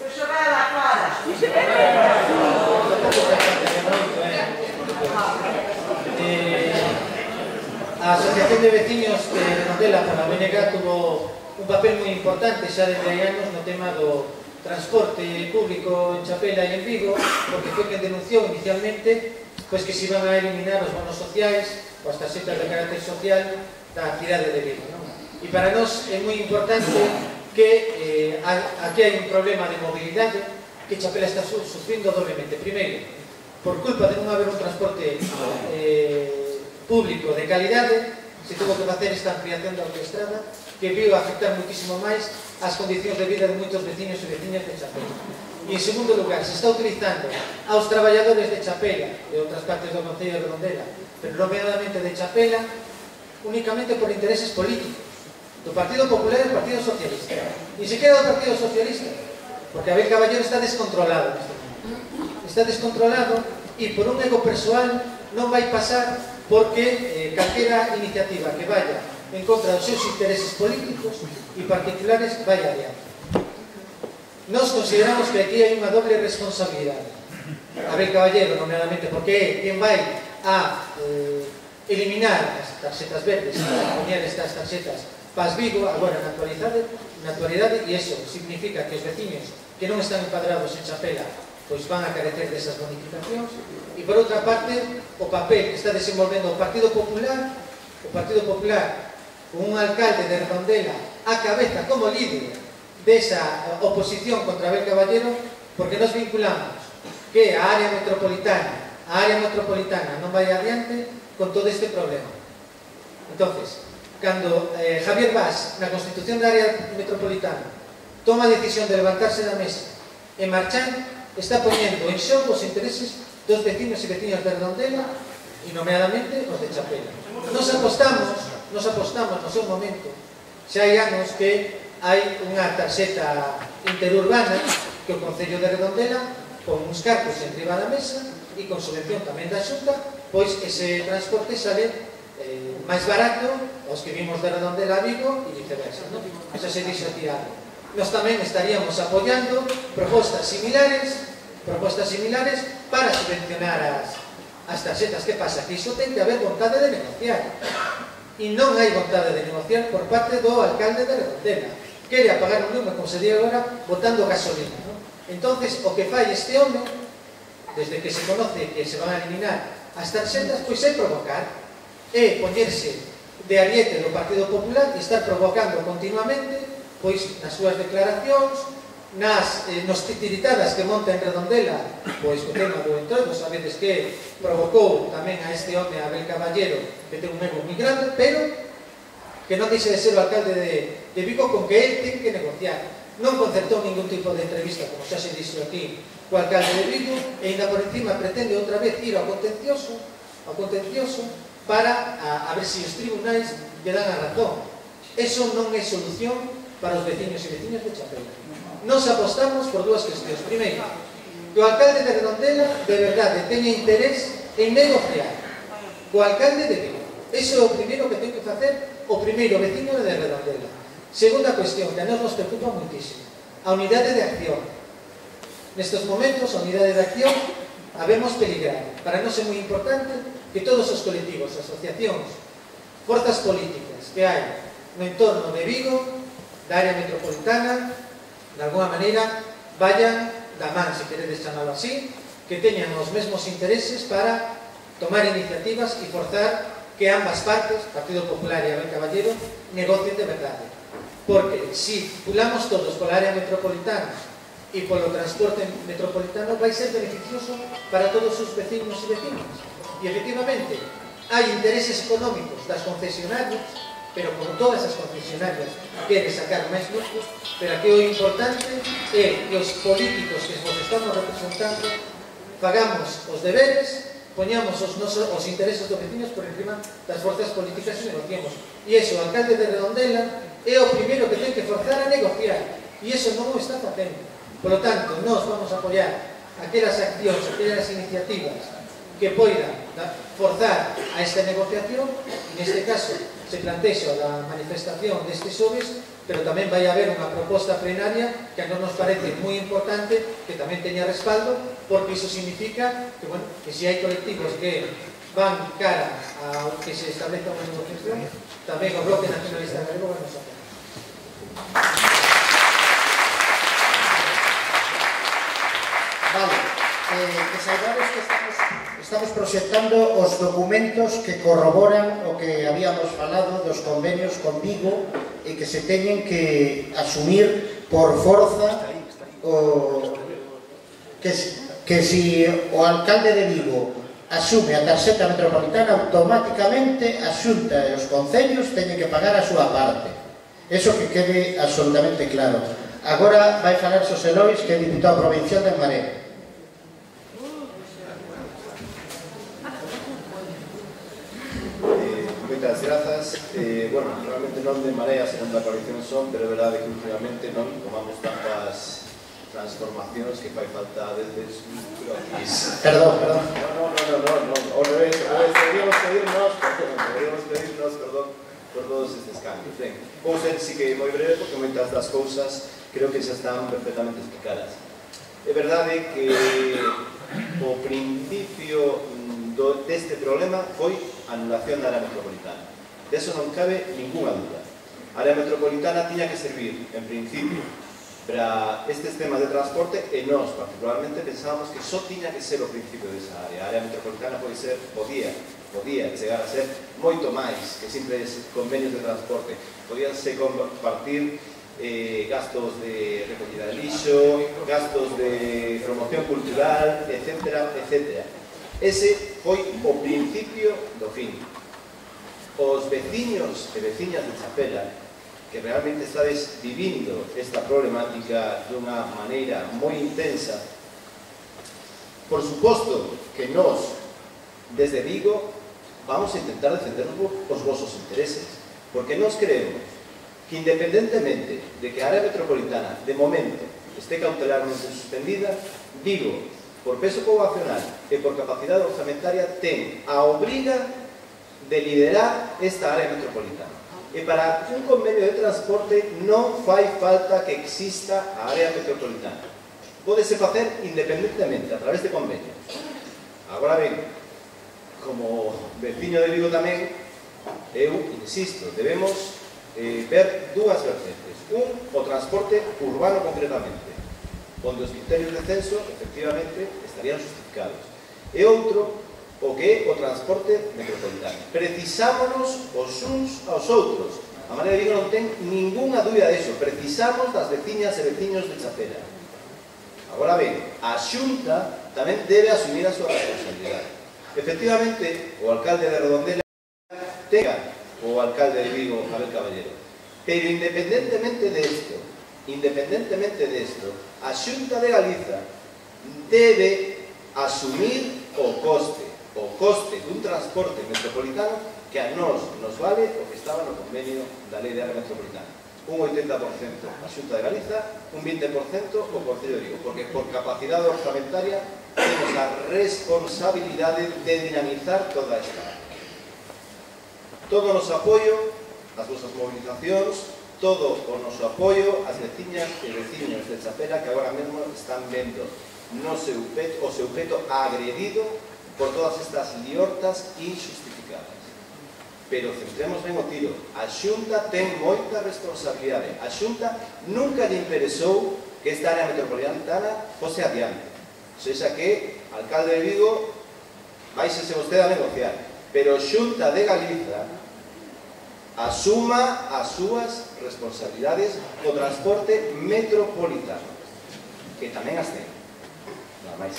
eh, a Asociación de Veciños de Redondela para a B N G tuvo un papel moi importante xa desde hai anos no tema do transporte público en Chapela e en Vigo, porque foi quen denunciou inicialmente pois que se iban a eliminar os bonos sociais ou as tarxetas de carácter social da cidade de Vigo, non? E para nós é moi importante que eh, aquí hai un problema de mobilidade que Chapela está sufrindo doblemente. Primeiro, por culpa de non haber un transporte eh, público de calidade, se tuvo que facer esta ampliación da autoestrada que viu afectar muitísimo máis as condicións de vida de moitos veciños e veciñas de Chapela. E en segundo lugar, se está utilizando aos traballadores de Chapela e outras partes do Concello de Redondela, pero nomeadamente de Chapela, únicamente por intereses políticos do Partido Popular e do Partido Socialista. Ni siquiera do Partido Socialista, porque Abel Caballero está descontrolado neste momento. Está descontrolado e por un ego persoal non vai pasar porque eh, calquera iniciativa que vaya en contra dos seus intereses políticos e particulares vaya adiante. Nos consideramos que aquí hai unha doble responsabilidade. Abel Caballero, nomeadamente, porque é quen vai a eh, eliminar as tarxetas verdes, a poñer estas tarxetas Paz Vigo, agora na actualidade, na actualidade, e iso significa que os veciños que non están empadраdos en Chapela pois van a carecer desas bonificacións. E por outra parte, o papel que está desenvolvendo o Partido Popular, o Partido Popular con un alcalde de Redondela a cabeza como líder desa oposición contra Abel Caballero, porque nos vinculamos que a área metropolitana a área metropolitana non vai adiante con todo este problema. Entonces, cando eh, Javier Bas, na Constitución da área metropolitana, toma a decisión de levantarse da mesa e marchar, está poñendo en xogo os intereses dos vecinos e veciñas de Redondela e nomeadamente os de Chapela. Nos apostamos, nos apostamos no seu momento, xa hai anos que hai unha tarxeta interurbana que o Concello de Redondela con uns cartos en riba da mesa e con subvención tamén da Xunta, pois ese transporte sale eh, máis barato aos que vimos de Redondela a Vigo e viceversa, non? Xa se dixo aquí algo. Nos tamén estaríamos apoiando propostas similares propostas similares para subvencionar as, as tarxetas. Que pasa? Que iso ten que haber vontade de negociar e non hai vontade de negociar por parte do alcalde de Redondela. Quere apagar un lume, como se di agora, botando gasolina, non? Entonces, o que fai este home desde que se conoce que se van a eliminar as tarxetas, pois é provocar, é poñerse de ariete do Partido Popular e estar provocando continuamente, pois nas súas declaracións, nas eh, nos titiritadas que monta en Redondela, pois o tema do entroido, sabedes que provocou tamén a este home, a Abel Caballero, que ten un ego moi grande, pero que non deixe de ser o alcalde de, de Vigo, con que él ten que negociar. Non concertou ningún tipo de entrevista, como xa se dixo aquí, co alcalde de Vigo, e ainda por encima pretende outra vez ir ao contencioso, ao contencioso para a, a ver se os tribunais lle dan a razón. Eso non é solución para os veciños e veciñas de Chapela. Nos apostamos por dúas cuestións. Primeiro, que o alcalde de Redondela de verdade teña interés en negociar co alcalde de Vigo. Eso é o primeiro que ten que facer o primeiro veciño de Redondela. Segunda cuestión, que a nos nos preocupa muitísimo, a unidade de acción. Nestes momentos, a unidade de acción habemos peligrar. Para nós é moi importante que todos os colectivos, asociacións, forzas políticas que hai no entorno de Vigo, da área metropolitana, de alguna maneira, vayan da man, se queredes chamalo así, que teñan os mesmos intereses para tomar iniciativas e forzar que ambas partes, Partido Popular e Abel Caballero, negocien de verdade. Porque se pulamos todos pola área metropolitana e polo transporte metropolitano, vai ser beneficioso para todos os vecinos e vecinas. E, efectivamente, hai intereses económicos das concesionarias, pero como todas as concesionarias queren sacar máis lucros, pero aquí o importante é que os políticos que vos estamos representando pagamos os deberes, poñamos os, nosos, os intereses dos vecinos por encima das forzas políticas e negociemos. E iso, o alcalde de Redondela é o primeiro que ten que forzar a negociar, e iso non o está facendo. Por lo tanto, nós vamos a apoiar aquelas accións, aquelas iniciativas que poidan forzar a esta negociación. Neste caso se plantexa a manifestación deste xoves, pero tamén vai haber unha proposta plenaria que non nos parece moi importante que tamén teña respaldo, porque iso significa que, bueno, que se hai colectivos que van cara ao que se estableza unha negociación, tamén o Bloque Nacionalista Galego vai nos apoiar. Vale, eh, que saibades que estamos, estamos proxectando os documentos que corroboran o que habíamos falado dos convenios con Vigo e que se teñen que asumir por forza o, que, que si o alcalde de Vigo asume a tarxeta metropolitana, automáticamente a Xunta e os concellos teñen que pagar a súa parte. Eso que quede absolutamente claro. Agora vai falar Xosé Lois, que é diputado provincial de Maré. Moitas grazas. Eh, bueno, realmente non de Marea, senón da coalición son, pero é verdade que últimamente non tomamos tantas transformacións que fai falta desde croquis. Perdón, perdón. No, no, no, no, no, ao revés, ao revés, deberíamos pedirnos, perdón, deberíamos pedirnos, perdón, por todos estes cambios. Ben, vou ser sí que moi breve, porque moitas das cousas creo que xa están perfectamente explicadas. É verdade que o principio do, deste problema foi a anulación da área metropolitana. De eso non cabe ninguna duda. A área metropolitana tiña que servir, en principio, para estes temas de transporte, e nós, particularmente, pensábamos que só tiña que ser o principio desa área. A área metropolitana pode ser, podía, podía chegar a ser moito máis que simples convenios de transporte. Podíanse compartir eh, gastos de recollida de lixo, gastos de promoción cultural, etcétera, etcétera. Ese foi o principio do fin. Os veciños e veciñas de Chapela, que realmente estades vivindo esta problemática dunha maneira moi intensa, por suposto que nós, desde Vigo, vamos a intentar defender os vosos intereses, porque nós creemos que, independentemente de que a área metropolitana, de momento, este cautelarmente suspendida, Vigo, por peso poboacional e por capacidade orzamentaria, ten a obriga de liderar esta área metropolitana. E para un convenio de transporte non fai falta que exista a área metropolitana. Pódese facer independentemente, a través de convenios. Agora ben, como veciño de Vigo tamén, eu insisto, debemos eh, ver dúas vertentes. Un, o transporte urbano concretamente. onde os criterios de censo, efectivamente, estarían justificados. E outro, o que é o transporte metropolitano. Precisámonos os uns aos outros. A Marea de Vigo non ten ninguna dúbida disso. Precisamos das veciñas e veciños de Chapela. Agora ben, a Xunta tamén debe asumir a súa responsabilidade. Efectivamente, o alcalde de Redondela tenga o alcalde de Vigo, Abel Caballero. Pero independentemente de esto, independentemente de esto, a Xunta de Galiza debe asumir o coste, o coste dun transporte metropolitano que a nós nos vale o que estaba no convenio da Lei de Área Metropolitana. Un oitenta por cento a Xunta de Galiza, un vinte por cento o Concello de Vigo, porque por capacidade orzamentaria temos a responsabilidade de dinamizar toda esta área. Todo o noso apoio ás vosas movilizacións, todo o noso apoio ás veciñas e veciños de Chapela que agora mesmo están vendo no seu peto, o seu peto agredido por todas estas liortas injustificadas. Pero centremos ben o tiro. A Xunta ten moita responsabilidade. A Xunta nunca lle interesou que esta área metropolitana fose adiante. Sexa que, alcalde de Vigo, váisese vostede a negociar. Pero Xunta de Galiza asuma as súas responsabilidades co transporte metropolitano, que tamén as ten. Nada máis.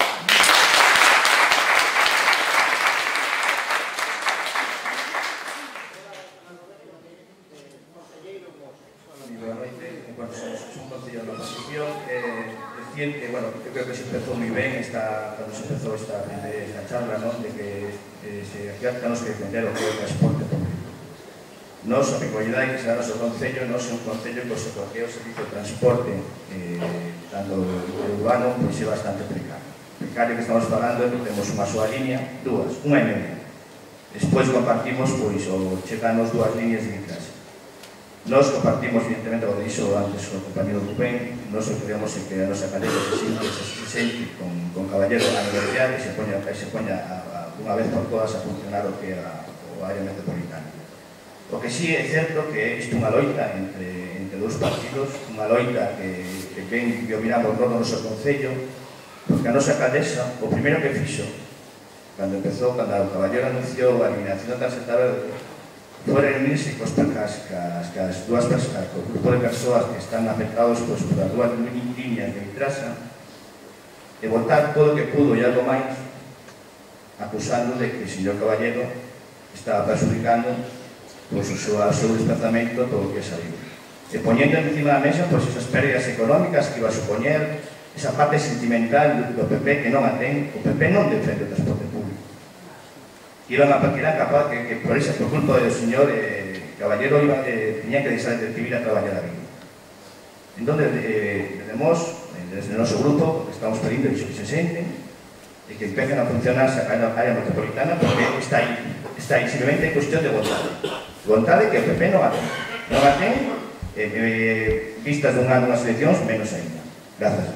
Un concello de oposición, eh, decir que, bueno, yo creo que se empezó muy bien esta, cuando se empezó esta, esta charla, ¿no? De que eh, se hacía tenemos que defender o que é o transporte público. Nos, a peculiaridade que será noso concello, nos é un concello que o seu servicio de transporte, eh, tanto urbano, pois é bastante precario. Precario que estamos falando é que temos unha súa línea, dúas, unha e media. Despois compartimos, pois, o cheganos dúas líneas de clase. Nos compartimos, evidentemente, como dixo antes o compañero Rubén, nos o que queremos é que a nosa caleta se sinte, se sente con, con Caballero a negociar e se poña, se poña a, a, unha vez por todas a funcionar o que é a, o área metropolitana. O que sí é certo que isto é unha loita entre, entre dous partidos, unha loita que, que ven que miramos todo o noso concello, porque a nosa alcaldesa, o primeiro que fixo, cando empezou, cando o Caballero anunciou a eliminación da tarxeta verde, foi reunirse cos percas, cas, cas dúas persoas, co grupo de persoas que están afectados pois, por as dúas líneas de Vitrasa e botar todo o que pudo e algo máis acusando de que o señor Caballero estaba perjudicando pois, o seu, o seu desplazamento todo o que saiu e poñendo encima da mesa pois, esas pérdidas económicas que iba a supoñer esa parte sentimental do P P que non a ten. O P P non defende o transporte público. Iban a que eran capaz que, que por esa por culpa del señor eh, Caballero iba, eh, tenía que dejar de ir a trabajar a Vigo. Entonces, eh, tenemos, desde el nuestro grupo, estamos pidiendo que se sienten y que empiecen a funcionar esa área metropolitana porque está ahí, está ahí, simplemente es cuestión de voluntad. Voluntad de que el P P no va a tener. No va a tener, eh, eh, vistas de unas elecciones, menos ainda. Gracias.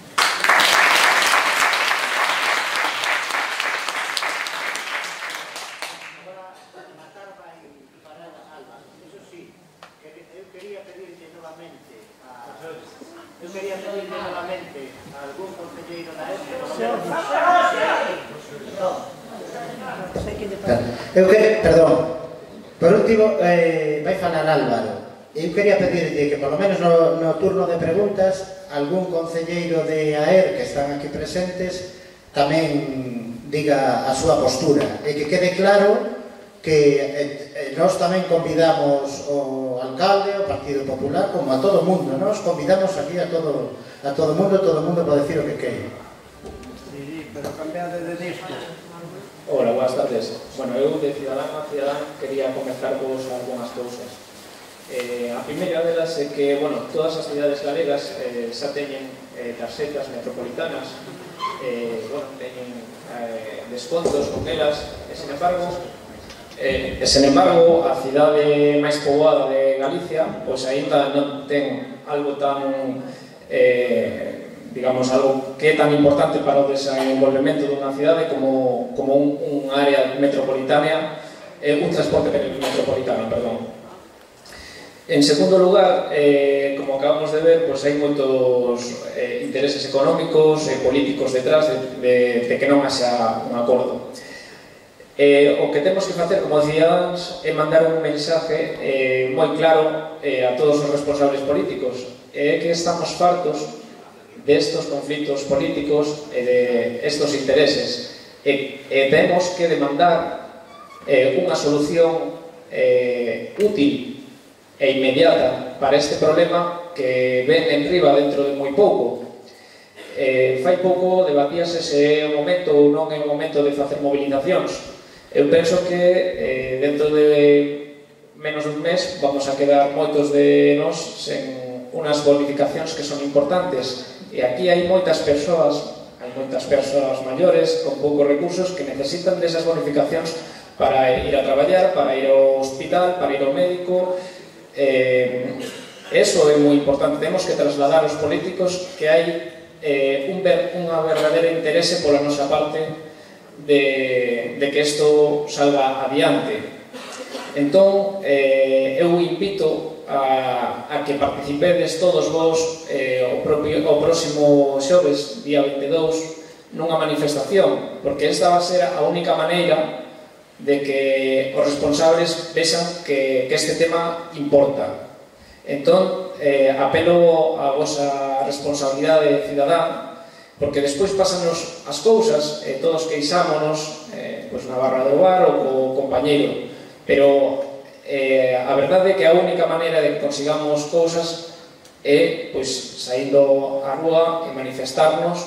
Eu que, perdón, por último, eh, vai falar Álvaro. Eu quería pedirlle que, polo menos no, no turno de preguntas, algún concelleiro de A E R que están aquí presentes tamén diga a súa postura e que quede claro que eh, nós tamén convidamos o alcalde, o Partido Popular, como a todo o mundo, nós convidamos aquí a todo a todo o mundo, todo o mundo para decir o que queira. Sí, pero cambiade de disco. Hola, buenas tardes. Bueno, eu de Cidadán a Cidadán quería comezar vos algunhas cousas. Eh, a primeira delas é que, bueno, todas as cidades galegas eh, xa teñen eh, tarxetas metropolitanas, eh, bueno, teñen eh, descontos con elas, e, sin embargo, eh, e, sen embargo, a cidade máis poboada de Galicia, pois aínda non ten algo tan... Eh, digamos, algo que é tan importante para o desenvolvemento dunha cidade como, como un, un área metropolitana, eh, un transporte metropolitano, perdón. En segundo lugar, eh, como acabamos de ver, pues hai moitos eh, intereses económicos e eh, políticos detrás de, de, de que non haxa un acordo. Eh, o que temos que facer, como decía antes, é mandar un mensaje eh, moi claro eh, a todos os responsables políticos. É que estamos fartos de estos conflitos políticos e de estos intereses. E, e temos que demandar eh, unha solución eh, útil e inmediata para este problema que ven en riba dentro de moi pouco. Eh, fai pouco debatíase se é o momento ou non é o momento de facer movilizacións. Eu penso que eh, dentro de menos dun mes vamos a quedar moitos de nós sen unhas bonificacións que son importantes. E aquí hai moitas persoas, hai moitas persoas maiores con poucos recursos que necesitan desas bonificacións para ir a traballar, para ir ao hospital, para ir ao médico. Eh, eso é moi importante. Temos que trasladar aos políticos que hai eh, un ver, unha verdadeira interese pola nosa parte de, de que isto salga adiante. Entón, eh, eu invito a, a que participedes todos vos eh, o, propio, o próximo xoves, día vinte e dous, nunha manifestación, porque esta va a ser a única maneira de que os responsables vexan que, que este tema importa. Entón, eh, apelo a vosa responsabilidade cidadá, porque despois pásanos as cousas e todos queixámonos eh, pois na barra do bar ou co compañeiro, pero eh, a verdade é que a única maneira de que consigamos cousas é pois saindo á rúa e manifestarnos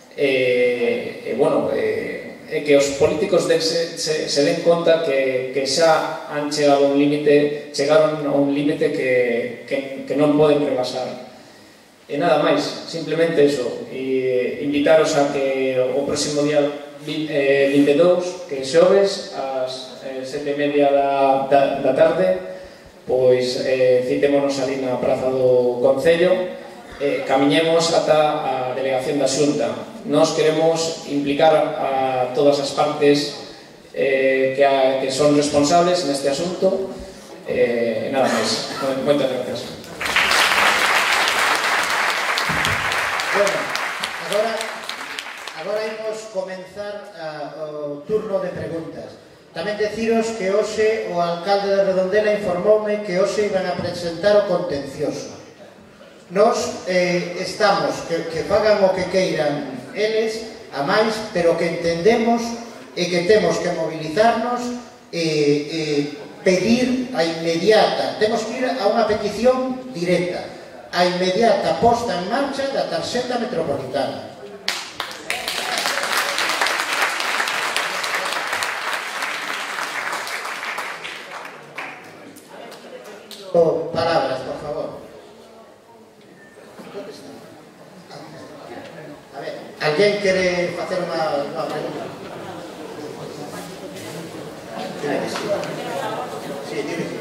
e, e bueno, e, é que os políticos de, se, se, se den conta que, que xa han chegado a un límite, chegaron a un límite que, que, que non poden rebasar. E nada máis, simplemente eso, e invitaros a que o próximo día vinte e dous, que xoves, ás sete e media da, da, da tarde, pois eh, citémonos ali na praza do Concello, eh, camiñemos ata a delegación da Xunta. Nós queremos implicar a todas as partes eh, que, a, que son responsables neste asunto. Eh, nada máis. Moitas gracias. Bueno, agora, agora imos comenzar a, o turno de preguntas. Tamén deciros que hoxe o alcalde de Redondela informoume que hoxe iban a presentar o contencioso. Nos eh, estamos, que, que fagan o que queiran eles, a máis, pero que entendemos e que temos que mobilizarnos e, e pedir a inmediata, temos que ir a unha petición directa, a inmediata posta en marcha da tarxeta metropolitana. Oh, palabras, por favor. A ver, alguén quere facer unha, unha pregunta? Dime que sí. Sí, dime que sí.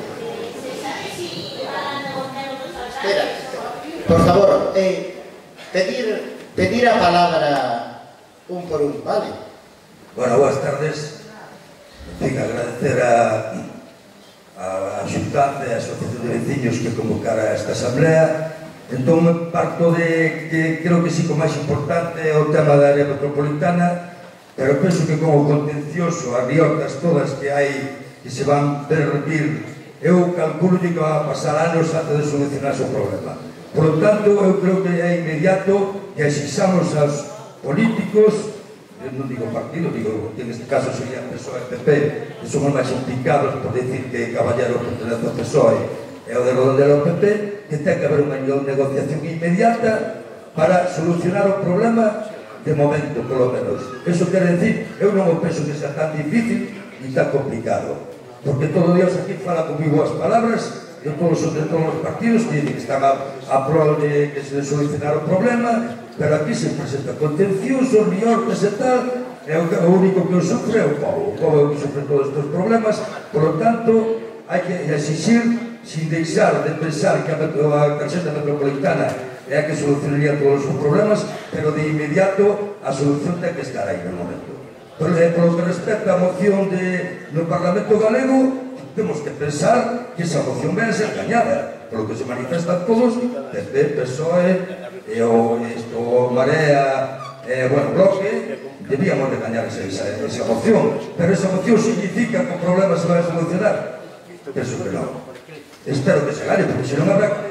Espera, por favor, eh, pedir, pedir a palabra un por un, vale? Bueno, boas tardes. En fin, agradecer a, a, a Xuntanza e a Asociación de Veciños que convocara esta asamblea. Entón, parto de que creo que sí que o máis importante é o tema da área metropolitana, pero penso que como contencioso, as riotas todas que hai que se van permitir, eu calculo que va a pasar anos antes de solucionarse o problema. Por lo tanto, eu creo que é inmediato que exixamos aos políticos, eu non digo partido, digo que neste caso sería P S O E e P P, que somos máis implicados por decir que Caballero pertenece ao P S O E e o de Redondela ao P P, que ten que haber unha negociación inmediata para solucionar o problema de momento, polo menos. Eso quere decir, eu non o penso que sea tan difícil ni tan complicado, porque todo Dios aquí fala con moi boas palabras, de todos os de todos os partidos que dicen que están a, a prova de que se solucionar o problema, pero aquí se presenta contencioso, riortes e tal, e o, o único que o sufre é o povo, o povo é o que sufre todos estes problemas. Por lo tanto, hai que exixir, sin deixar de pensar que a, a tarxeta metropolitana é a que solucionaría todos os problemas, pero de inmediato a solución ten que estar aí no momento. Por, eh, por lo que respecta a moción de, no Parlamento Galego, temos que pensar que esa moción vai a ser gañada, polo que se manifestan todos, P P, P S O E, e o, esto, Marea, e, bueno, Bloque, debíamos de gañar esa, esa, esa moción, pero esa moción significa que o problema se vai a solucionar. Penso que non. Espero que se gane, porque se non habrá...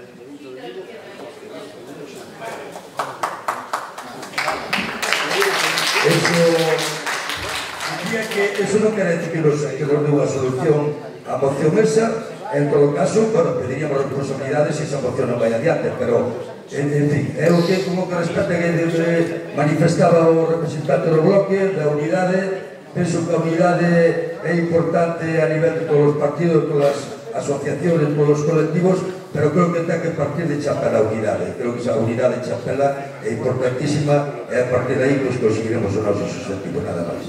Eso... Diría que eso non quere decir que nos, que nos deu a solución a moción esa. En todo caso, bueno, pediríamos responsabilidades se esa moción non vai adiante, pero, en, en fin, é o que como que respecta que manifestaba o representante do bloque, da unidade. Penso que a unidade é importante a nivel de todos os partidos, de todas as asociacións, de todos os colectivos, pero creo que ten que partir de Chapela a unidade. Creo que esa unidade de Chapela é importantísima e a partir de aí pues, conseguiremos o noso subjetivo, nada máis.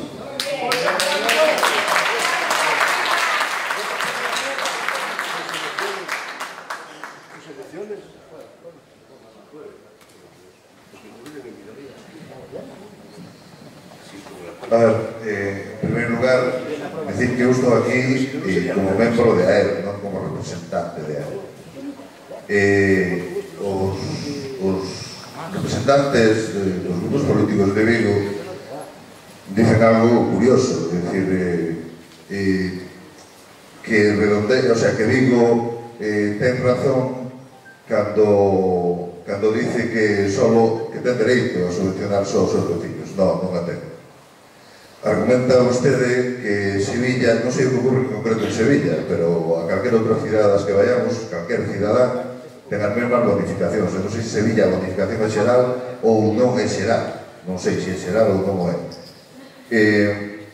A ver, eh, en primer lugar, decir que eu estou aquí eh, como membro de A E R, non como representante de A E R. Eh, os, os representantes de, dos grupos políticos de Vigo dicen algo curioso, es decir, eh, eh, que Redondela, o sea, que Vigo eh, ten razón cando, cando dice que solo que ten dereito a subvencionar só os seus vecinos. Non, non a ten. Argumenta vostede que Sevilla, non sei o que ocurre en concreto en Sevilla, pero a calquer outra cidade das que vayamos, calquer cidadán, ten as mesmas bonificacións. Non sei se Sevilla a bonificación é xeral ou non é xeral. Non sei se é xeral ou non é. Eh,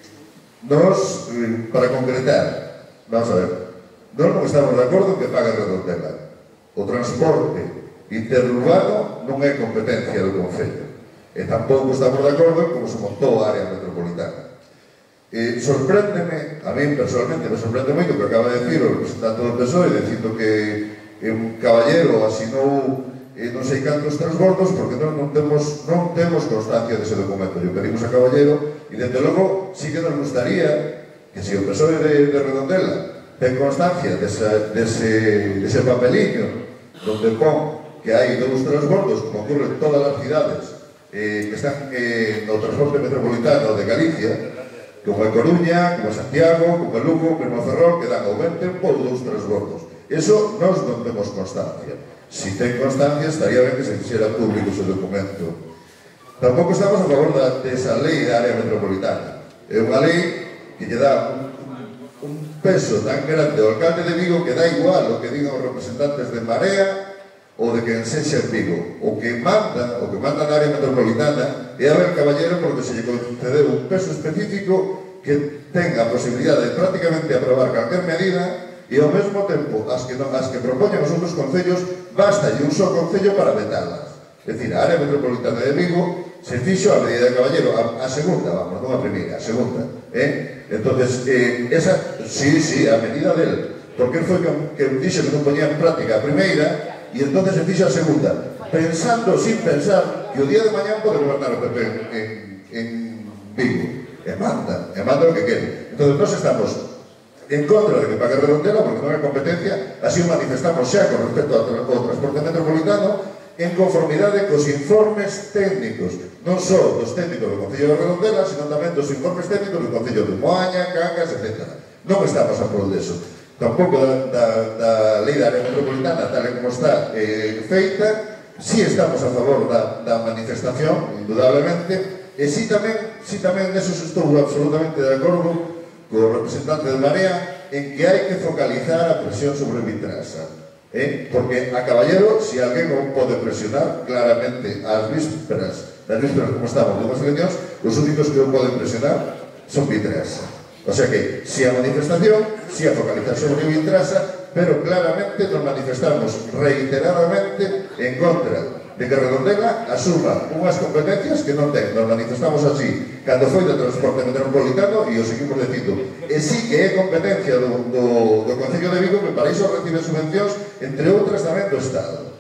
nos, para concretar, vamos a ver, nós non estamos de acordo que pague Redondela. O transporte interurbano non é competencia do Concello. E tampouco estamos de acordo en como se montou a área metropolitana. Eh, sorpréndeme, a mí personalmente me sorprende moito que acaba de decir o representante do P S O E dicindo que eh, un caballero asinou eh, non sei cantos transbordos porque non, non, temos, non temos constancia dese documento. Yo pedimos a caballero e desde logo sí que nos gustaría que se o P S O E de, de Redondela ten constancia desa, dese, dese papeliño donde pon que hai dous transbordos como ocurre en todas as cidades Eh, que están eh, no transporte metropolitano de Galicia, como en Coruña, como en Santiago, como en Lugo, como en Ferrol, que dan aumento por dous transbordos. Eso nós non temos constancia. Si ten constancia, estaría ben que se fixera público ese documento. Tampouco estamos a favor da, desa lei da área metropolitana. É unha lei que lle dá un, un peso tan grande ao alcalde de Vigo que dá igual o que digan os representantes de Marea ou de que ensexe en Vigo. O que manda, o que manda na área metropolitana é a ver caballero porque se lle concedeu un peso específico que tenga a posibilidade de prácticamente aprobar calquer medida e ao mesmo tempo as que, non, as que propoñan os outros concellos basta e un só concello para vetalas. É dicir, a área metropolitana de Vigo se fixo a medida de caballero, a, a segunda, vamos, non a primeira, a segunda. Eh? Entonces, eh, esa, sí, sí, a medida del, porque foi que, que dixo que non poñía en práctica a primeira e entonces se fixo a segunda, pensando sin pensar que o día de mañán pode gobernar o P P en, en Vigo. E manda, e manda o que quere. Entón, nós estamos en contra de que pague Redondela porque non é competencia, así o manifestamos xa con respecto ao, tra ao transporte metropolitano en conformidade cos informes técnicos, non só dos técnicos do Concello de Redondela, sino tamén dos informes técnicos do Concello de Moaña, Cangas, etcétera. Non estamos a prol deso. Tampouco da, da, da lei da área metropolitana, tal como está eh, feita, si sí estamos a favor da, da manifestación, indudablemente, e si sí tamén, si sí tamén neso estou absolutamente de acordo co representante de Marea en que hai que focalizar a presión sobre Vitrasa. Eh? Porque a caballero, si alguén non pode presionar, claramente ás vísperas, das vísperas como estamos de unhas eleccións, os únicos que non poden presionar son Vitrasa. O sea que, si a manifestación, si a focalizar sobre Vitrasa, pero claramente nos manifestamos reiteradamente en contra de que Redondela asuma unhas competencias que non ten. Nos manifestamos así cando foi do transporte metropolitano e o seguimos dicindo. E sí que é competencia do, do, do Concello de Vigo que para iso recibe subvencións, entre outras tamén do Estado.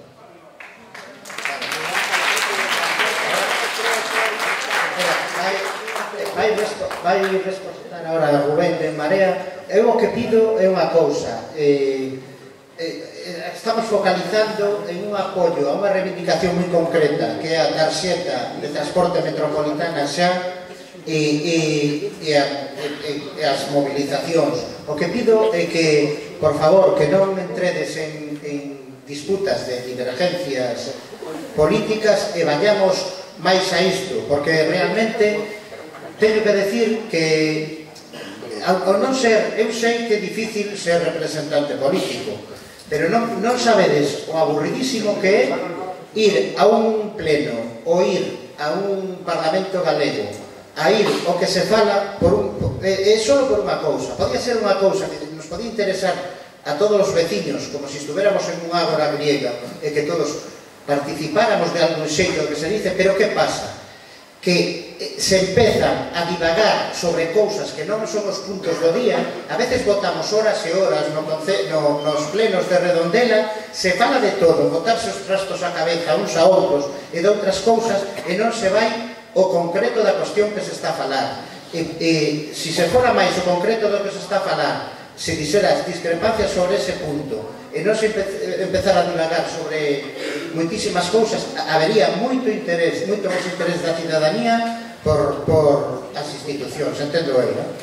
Vai, vai responder agora a Rubén de Marea. Eu o que pido é unha cousa. Eh, eh, estamos focalizando en un apoio a unha reivindicación moi concreta, que é a tarxeta de transporte metropolitana xa, e, e, e, a, e, e as movilizacións. O que pido é que, por favor, que non entredes en, en disputas de divergencias políticas e vayamos máis a isto, porque realmente teño que decir que ao non ser, eu sei que é difícil ser representante político, pero non, non sabedes o aburridísimo que é ir a un pleno ou ir a un parlamento galego a ir o que se fala por un, é, é só por unha cousa. Podía ser unha cousa que nos podía interesar a todos os veciños, como se estuviéramos en unha ágora griega e que todos participáramos de algún xeito que se dice, pero que pasa? Que se empezan a divagar sobre cousas que non son os puntos do día. A veces votamos horas e horas no, no, nos plenos de Redondela, se fala de todo, botarse os trastos á cabeza uns a outros e de outras cousas, e non se vai o concreto da cuestión que se está a falar. E, e se se fora máis o concreto do que se está a falar, se dixeras discrepancias sobre ese punto e non se empe empezar a divagar sobre moitísimas cousas, habería moito interés, moito máis interés da cidadanía por, por as institucións, entendo aí, non?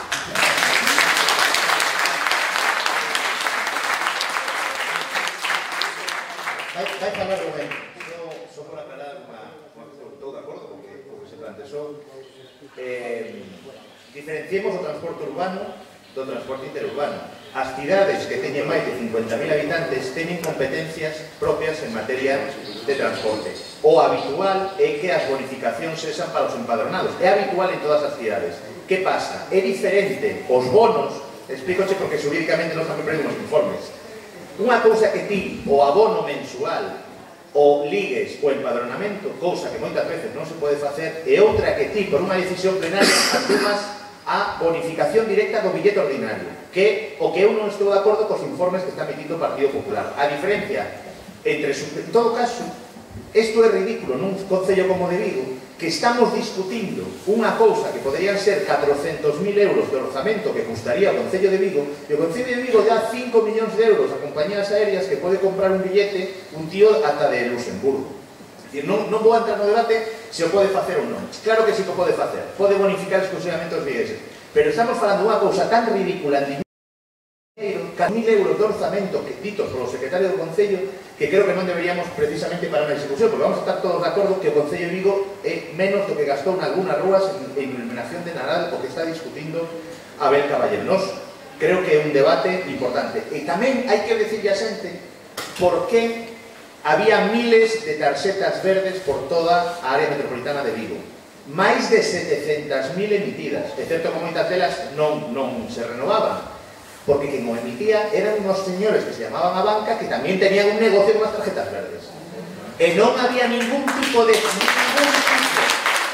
Vai, vai falar o ben. Só por aclarar unha cousa, estou de acordo con que, con que se plantexou. Eh, diferenciemos o transporte urbano do transporte interurbano. As cidades que teñen máis de cincuenta mil habitantes teñen competencias propias en materia de transporte. O habitual é que as bonificacións sexan para os empadronados. É habitual en todas as cidades. Que pasa? É diferente os bonos, explícoche porque xurídicamente non tamén prenden os informes. Unha cousa que ti, o abono mensual, o ligues o empadronamento, cousa que moitas veces non se pode facer, e outra que ti, por unha decisión plenaria, asumas a bonificación directa do billete ordinario, que o que eu non estou de acordo cos informes que está emitindo o Partido Popular. A diferencia entre, en todo caso, isto é ridículo nun concello como de Vigo, que estamos discutindo unha cousa que poderían ser catrocentos mil euros de orzamento que custaría o Concello de Vigo, e o Concello de Vigo dá cinco millóns de euros a compañías aéreas que pode comprar un billete un tío ata de Luxemburgo. Non, non vou entrar no debate se o pode facer ou non. Claro que sí que o pode facer. Pode bonificar exclusivamente os vigueses. Pero estamos falando dunha cousa tan ridícula en mil euros de orzamento que ditos polo secretario do Concello, que creo que non deberíamos precisamente parar na execución, porque vamos a estar todos de acordo que o Concello de Vigo é menos do que gastou en algunhas rúas en, en iluminación de Nadal o que está discutindo Abel Caballero. Nos creo que é un debate importante. E tamén hai que decirle a xente por que había miles de tarxetas verdes por toda a área metropolitana de Vigo. Máis de setecentas mil emitidas, excepto que moitas delas non, non se renovaban. Porque quen o emitía eran unos señores que se llamaban a banca que tamén tenían un negocio con as tarjetas verdes. E non había ningún tipo de, ningún tipo, ningún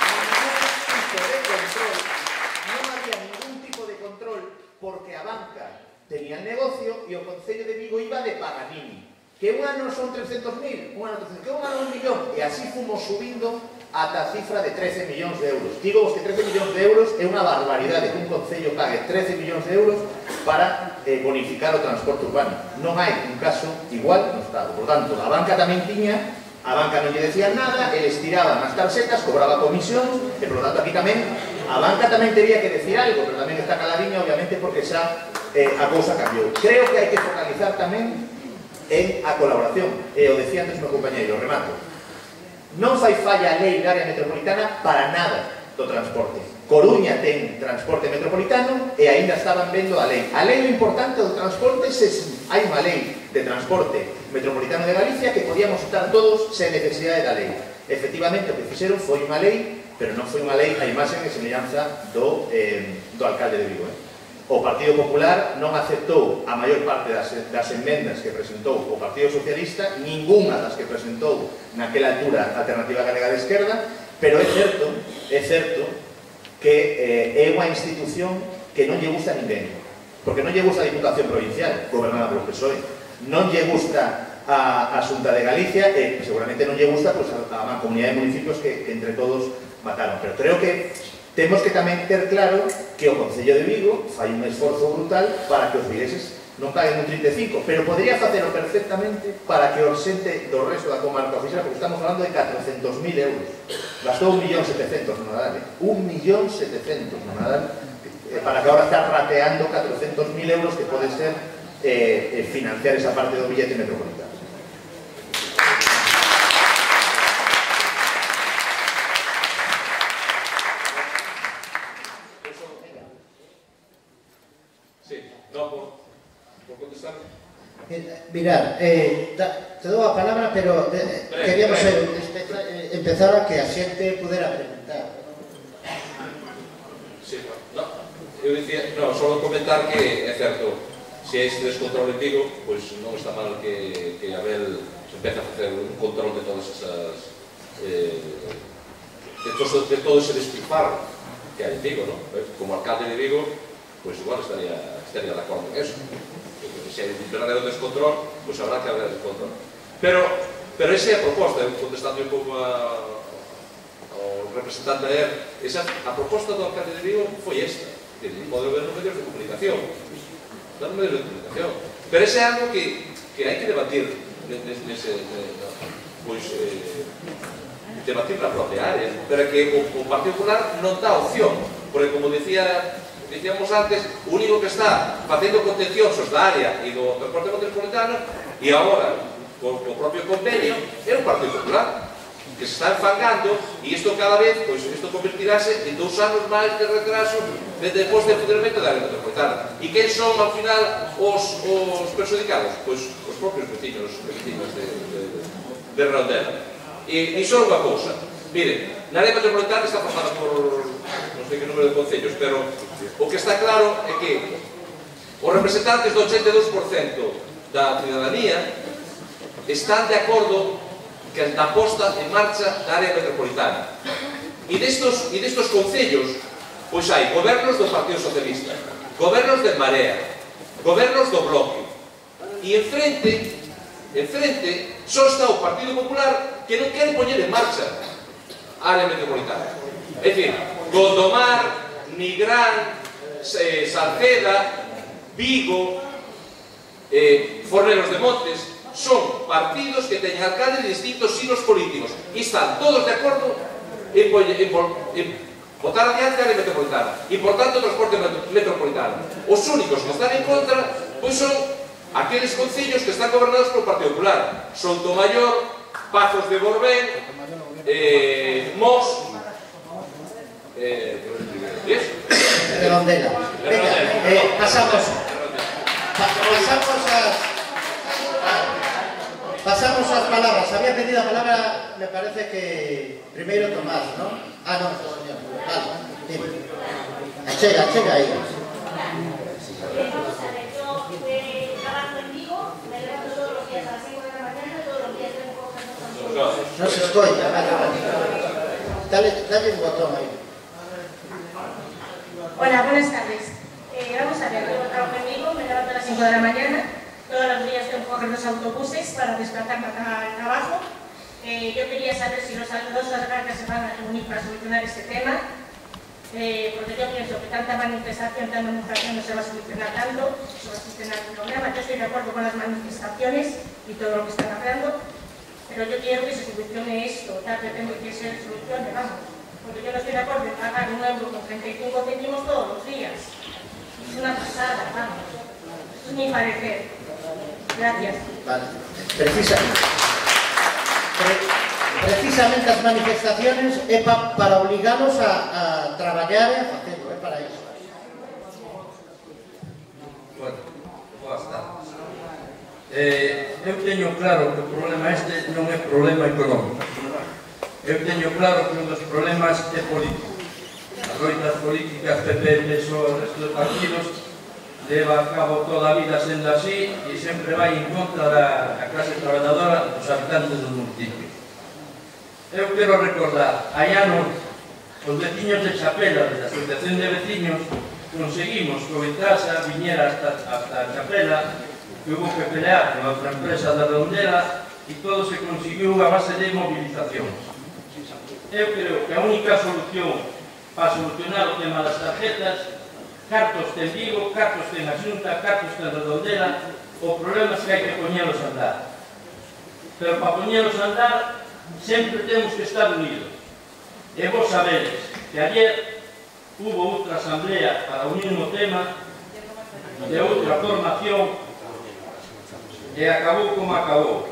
tipo de control, non había ningún tipo de control porque a banca tenía el negocio e o Concello de Vigo iba de Paganini. Que un ano son trescentos mil, un ano trescentos mil, que un ano un millón, e así fomos subindo ata a cifra de trece millóns de euros. Digo vos que trece millóns de euros é unha barbaridade que un concello pague trece millóns de euros para eh, bonificar o transporte urbano. Non hai un caso igual no Estado. Por tanto, a banca tamén tiña, a banca non lle decía nada, eles tiraban as tarxetas, cobraba comisións, e por lo tanto aquí tamén, a banca tamén tería que decir algo, pero tamén está caladiña, obviamente, porque xa eh, a cousa cambiou. Creo que hai que focalizar tamén en a colaboración, e o decía antes o meu compañeiro, remato. Non fai falla a lei da área metropolitana para nada do transporte. Coruña ten transporte metropolitano e aínda estaban vendo a lei. A lei o importante do transporte é se hai unha lei de transporte metropolitano de Galicia que podíamos estar todos sen necesidade da lei. Efectivamente, o que fixeron foi unha lei, pero non foi unha lei a imaxe e semellanza do, eh, do alcalde de Vigo. Eh? O Partido Popular non aceptou a maior parte das, das enmendas que presentou o Partido Socialista, ninguna das que presentou naquela altura a Alternativa Galega de Esquerda, pero é certo, é certo que eh, é unha institución que non lle gusta a ninguén, porque non lle gusta a Diputación Provincial, gobernada polo P S O E, non lle gusta a, a Xunta de Galicia e seguramente non lle gusta pues, a, a comunidade de municipios que, que entre todos mataron, pero creo que temos que tamén ter claro que o Concello de Vigo fai un esforzo brutal para que os vigueses non paguen un trinta e cinco, pero podría facelo perfectamente para que o xente do resto da comarca oficial, porque estamos falando de catrocentos mil euros. Gastou un millón setecientos no Nadal, eh? un millón setecientos no Nadal, eh, para que ahora está rateando catrocentos mil euros que pode ser eh, eh, financiar esa parte do billete metropolitano. Mirar, eh, te dou a palabra, pero eh, queríamos eh, empezar a que a xente pudera preguntar. Sí, no, eu dicía, no, só comentar que é certo, se hai este descontrol en Vigo, pois non está mal que, que Abel se empece a facer un control de todas esas eh, de, todo, de todo ese despilfarro que hai en Vigo, non? Como alcalde de Vigo, pois igual estaría, estaría de acordo en eso. Se hai verdadero descontrol, pois habrá que haber descontrol. Pero, pero esa é a proposta, contestando un pouco ao representante de E R, esa, a proposta do alcalde de Vigo foi esta, que pode ver nos medios de comunicación, nos medios de comunicación. Pero ese é algo que, que hai que debatir nese, pois, eh, debatir na propia área, para que o, o Partido Popular non dá opción, porque como decía dicíamos antes, o único que está facendo contencións da área e do transporte metropolitano e agora, co propio convenio, é o Partido Popular, que se está enfangando e isto cada vez, pois isto convertirase en dous anos máis de retraso depois do funcionamento da área metropolitana. E quen son, ao final, os, os perjudicados? Pois os propios vecinos, os vecinos de, de, de Redondela. E, e só unha cousa, miren, na área metropolitana está formada por non sei que número de concellos, pero o que está claro é que os representantes do ochenta e dous por cento da cidadanía están de acordo que na posta en marcha da área metropolitana. E destos, e destos concellos, pois hai gobernos do Partido Socialista, gobernos de Marea, gobernos do Bloque, e enfrente, enfrente, só está o Partido Popular que non quere poñer en marcha a área metropolitana. É dicir, Gondomar, Nigrán, eh, Salceda, Vigo, eh, Fornelos de Montes, son partidos que teñen alcaldes de distintos signos políticos e están todos de acordo en, en, en votar adiante a área metropolitana e, por tanto, o transporte metropolitano. Os únicos que están en contra pois son aqueles concellos que están gobernados polo Partido Popular. Soutomaior, Pazos de Borbén, eh, Mos, eh, Redondela. Venga, eh, pasamos pasamos a pasamos as palabras. Había pedido a palabra, me parece que primeiro Tomás, ¿no? Ah, non, señor. Vale, dime. Achega, achega aí. No se escoita, vale, vale. Dale, dale un botón aí. Hola, buenas tardes. Eh, vamos a ver, yo trabajo en Vigo, me levanto a las cinco de la mañana, todos los días tengo que coger los autobuses para desplazarme al trabajo. Eh, yo quería saber si los dos alcaldes se van a reunir para solucionar este tema, eh, porque yo pienso que tanta manifestación, tanta demostración no se va a solucionar tanto, se va a solucionar el problema. Yo estoy de acuerdo con las manifestaciones y todo lo que están hablando, pero yo quiero que se solucione esto, tarde tengo que ser solución, vamos. Porque yo no estoy de acuerdo en pagar un euro con treinta y cinco céntimos todos los días. Es una pasada, vamos. Eso es mi parecer. Gracias. Vale. Precisamente, pre, precisamente as manifestaciones é pa, para obligarnos a, a traballar e a facelo, é para eso. Bueno, boas tardes. Eh, eu teño claro que o problema este non é problema económico. Eu teño claro que un dos problemas é político. As loitas políticas P P, P S O e resto de partidos leva a cabo toda a vida sendo así e sempre vai en contra da, da clase trabajadora dos habitantes dos municipios. Eu quero recordar, hai anos, os veciños de Chapela, da Asociación de Veciños, conseguimos que o Vitrasa viñera hasta, hasta Chapela, que hubo que pelear con a outra empresa da Redondela e todo se conseguiu a base de movilizacións. Eu creo que a única solución para solucionar o tema das tarjetas cartos ten Vigo, cartos ten a Xunta, cartos ten Redondela, o problema é que hai que poñelos a andar. Pero para poñelos a andar sempre temos que estar unidos. E vos sabedes que ayer hubo outra asamblea para o mismo tema de outra formación e acabou como acabou.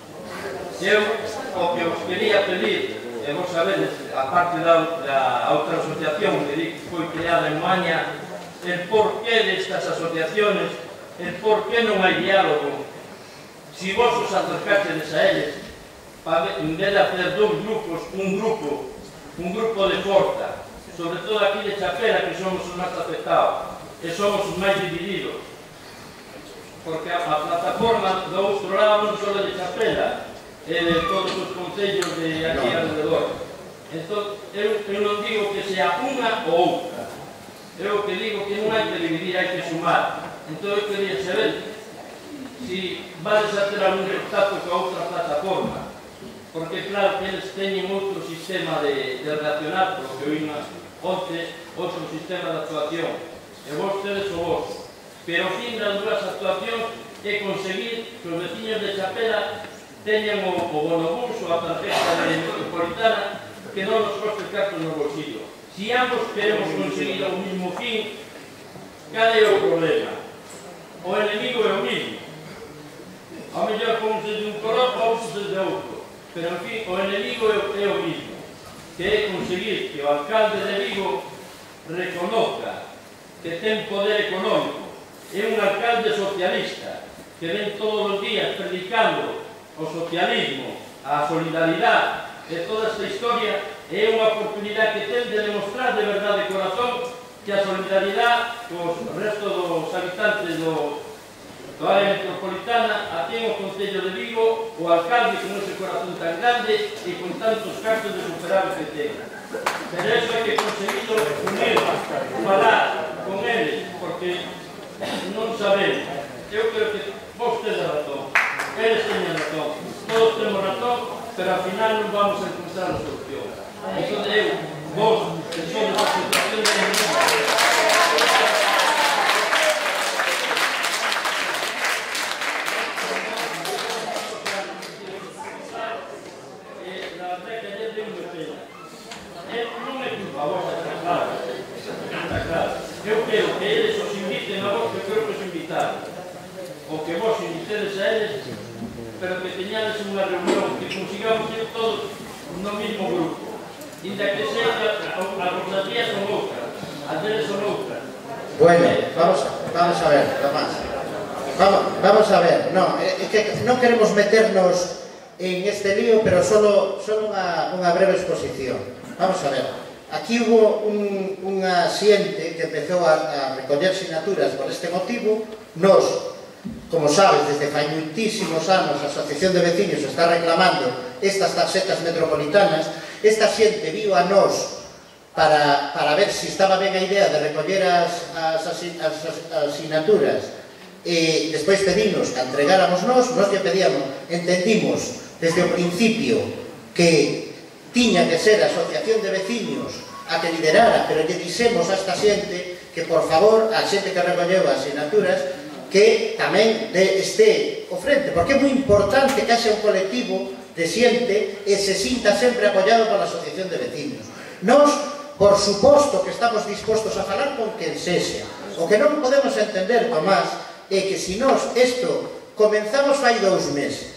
Eu o que os quería pedir, e vos sabedes, a parte da, da outra asociación que foi creada en Moaña, el porqué destas asociaciones, el porqué non hai diálogo. Si vos os acercaxedes a eles, en vez de hacer dous grupos, un grupo, un grupo de forza, sobre todo aquí de Chapela, que somos os máis afectados, e somos os máis divididos, porque a, a plataforma do outro lado non só de Chapela, e de todos os concellos de aquí no. alrededor. Entón, eu, eu non digo que sea unha ou outra, eu que digo que non hai que dividir, hai que sumar. Entón, eu quería saber si vades a ter algún contacto con outra plataforma, porque claro que eles teñen outro sistema de, de relacionar, polo que oímos onte, outro sistema de actuación, e vos tedes o vos. Pero o fin das dúas actuacións é conseguir que os veciños de Chapela teñan o, o bonobús ou a tarjeta de metropolitana que non nos coste cartos no bolsillo. Si ambos queremos conseguir o mismo fin, cal é o problema? O enemigo é o mismo. A mellor fomos de un color ou fomos de outro, pero en fin, o enemigo é, é o mismo, que é conseguir que o alcalde de Vigo reconozca que ten poder económico, é un alcalde socialista que ven todos os días predicando o socialismo, a solidaridade e toda esta historia, é unha oportunidade que ten de demostrar de verdade de corazón que a solidaridade cos resto dos habitantes do do área metropolitana a ten o Concello de Vigo, o alcalde con ese corazón tan grande e con tantos cartos de superávit que ten. Pero eso hai que conseguirlo unir, falar con eles, porque non sabemos. Eu creo que vos tedes razón, eles teñen razón, todos temos razón, pero ao final non vamos a encontrar a solución. Entón eu, vos, que sodes a situación de ningún, eu quero que eles os inviten a vos, que creo que os invitaron, ou que vos invitedes a eles, pero que teñades unha reunión, que consigamos ir todos no mismo grupo, inda que sea a vosas días son outras, a deles son outras. Bueno, vamos, vamos a ver, Tomás. Vamos, vamos a ver, no, é que non queremos meternos en este lío, pero solo, solo unha, unha breve exposición. Vamos a ver. Aquí hubo un, unha xente que empezou a, a recoller sinaturas por este motivo. Nos, como sabes, desde fai muitísimos anos a Asociación de Veciños está reclamando estas tarxetas metropolitanas. Esta xente viu a nos para, para ver se si estaba ben a idea de recoller as, as, as, as, as sinaturas e despois pedimos que entregáramos nos, nos lle pedíamos, entendimos desde o principio que tiña que ser a Asociación de Veciños a que liderara, pero lle dixemos a esta xente que, por favor, a xente que recolleu as sinaturas, que tamén de, este o frente, porque é moi importante que haxe un colectivo de xente e se sinta sempre apoiado pola Asociación de Veciños. Nos, por suposto, que estamos dispostos a falar con quen sexa. O que non podemos entender, Tomás, é que se nos isto comenzamos fai dous meses,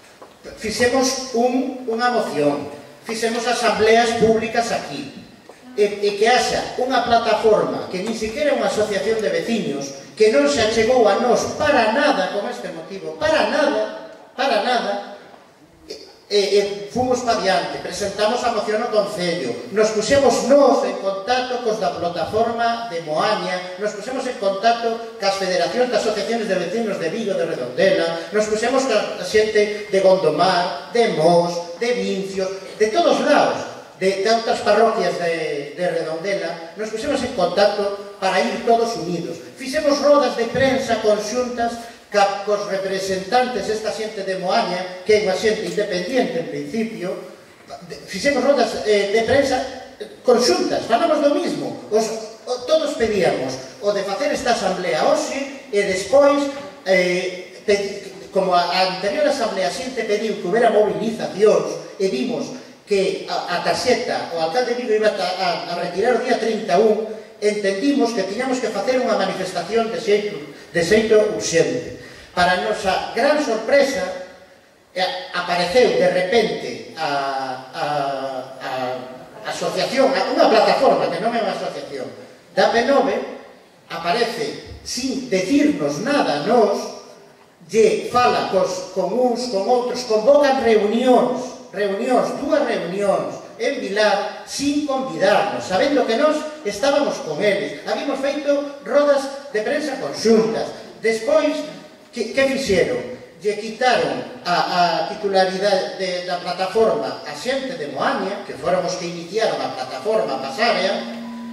fixemos un, unha moción, fixemos asambleas públicas aquí, e, e que haxa unha plataforma que nin siquiera é unha asociación de veciños, que non se achegou a nós para nada con este motivo, para nada, para nada, e, e, e fomos pa diante, presentamos a moción no Concello, nos puxemos nós en contacto cos da plataforma de Moaña, nos puxemos en contacto cas federacións de asociaciones de vecinos de Vigo, de Redondela, nos puxemos ca xente de Gondomar, de Mos, de Vincios, de todos lados, de, de outras parroquias de, de Redondela, nos puxemos en contacto para ir todos unidos. Fixemos rodas de prensa conxuntas ca, cos representantes desta xente de Moaña, que é unha xente independiente en principio, fixemos rodas eh, de prensa conxuntas, falamos do mismo, os, o, todos pedíamos o de facer esta asamblea hoxe e despois, eh, como a anterior asamblea xente pediu que houbera movilizacións e vimos que a, a tarxeta, o alcalde Vigo iba a, a, a retirar o día trinta e un, entendimos que tiñamos que facer unha manifestación de xeito, de xeito urxente. Para a nosa gran sorpresa, eh, apareceu de repente a, a, a asociación, unha plataforma que non é unha asociación, da P nove, aparece sin decirnos nada a nós, lle fala cos, con uns, con outros, convocan reunións, reunións, dúas reunións en Vilar, sin convidarnos, sabendo que nós estábamos con eles. Habíamos feito rodas de prensa conxuntas. Despois, que, que fixeron? Lle quitaron a, a titularidade de, da plataforma a xente de Moaña, que foron os que iniciaron a plataforma Pasarea,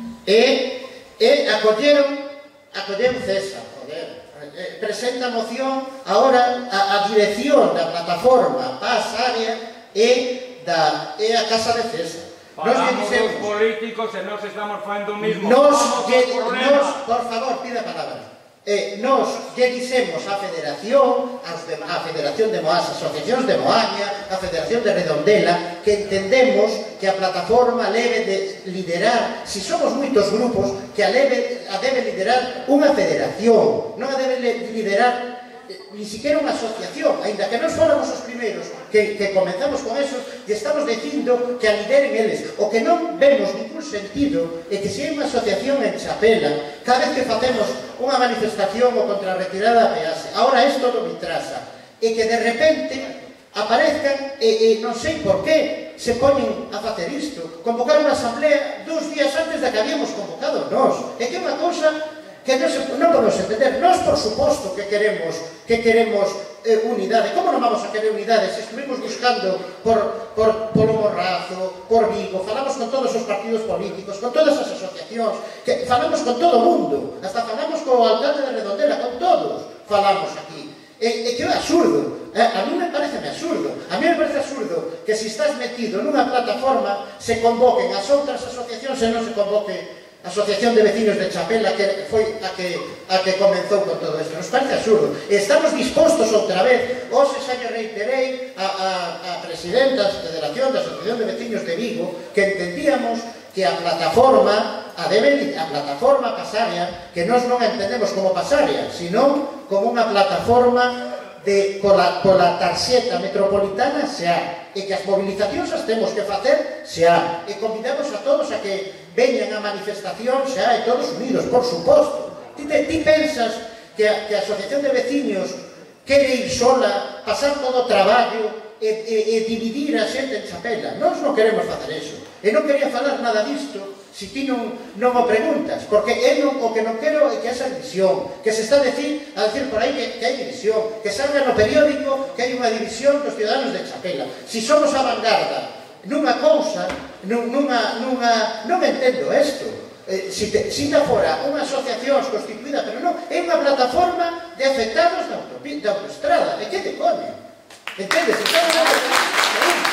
e, e acolleron, acolleron César, joder, presenta moción agora a, a dirección da plataforma Pasarea e, da, e a casa de César. Falamos dos políticos e nós estamos facendo o mismo. Nos, lle, nos, por favor, pida palabra. Eh, nos lle dixemos á Federación, á Federación de Moás, asociacións de Moaña, á Federación de Redondela, que entendemos que a plataforma leve de liderar, se somos moitos grupos, que a, leve, a debe liderar unha federación, non a debe liderar ni siquiera unha asociación, aínda que nós fóramos os primeiros que, que comenzamos con eso, e estamos dicindo que a lideren eles. O que non vemos ningún sentido é que se hai unha asociación en Chapela, cada vez que facemos unha manifestación ou contra a retirada da peaxe, ahora é todo Vitrasa, e que de repente aparezcan, e, e non sei por qué se poñen a facer isto, convocar unha asamblea dos días antes da que habíamos convocado nós. É que é unha cousa que non, se, non podemos entender. Nós, por suposto, que queremos que queremos eh, unidade. Como non vamos a querer unidade se estuvimos buscando por, por, por Morrazo, por Vigo, falamos con todos os partidos políticos, con todas as asociacións, que falamos con todo o mundo, hasta falamos co alcalde de Redondela, con todos falamos aquí. E, e que é absurdo, eh, a mí me parece absurdo, a mí me parece absurdo que se estás metido nunha plataforma se convoquen as outras asociacións e non se convoque a Asociación de Vecinos de Chapela, que foi a que, a que comenzou con todo isto. Nos parece absurdo. Estamos dispostos outra vez, hoxe xa lle reiterei a, a, a presidenta da Federación da Asociación de Vecinos de Vigo, que entendíamos que a plataforma, a, debe, a plataforma Pasarea, que nós non entendemos como Pasarea, sino como unha plataforma de, pola, pola tarxeta metropolitana se ha, e que as movilizacións as temos que facer se ha, e convidamos a todos a que veñan a manifestación se ha, e todos unidos, por suposto. Ti, te, ti pensas que a, que a Asociación de Veciños quere ir sola, pasar todo o traballo e, e, e dividir a xente en Chapela? Nós non queremos facer eso, e non quería falar nada disto se ti non, non o preguntas, porque eu non, o que non quero é que esa división, que se está a decir, a decir por aí que, que hai división, que salga no periódico que hai unha división dos ciudadanos de Chapela. Si somos a vanguarda nunha cousa, nunha, nunha, non entendo isto. Eh, si, te, si da fora unha asociación constituída, pero non, é unha plataforma de afectados da, autopista, da autoestrada. E que te coño? Entendes? Está unha...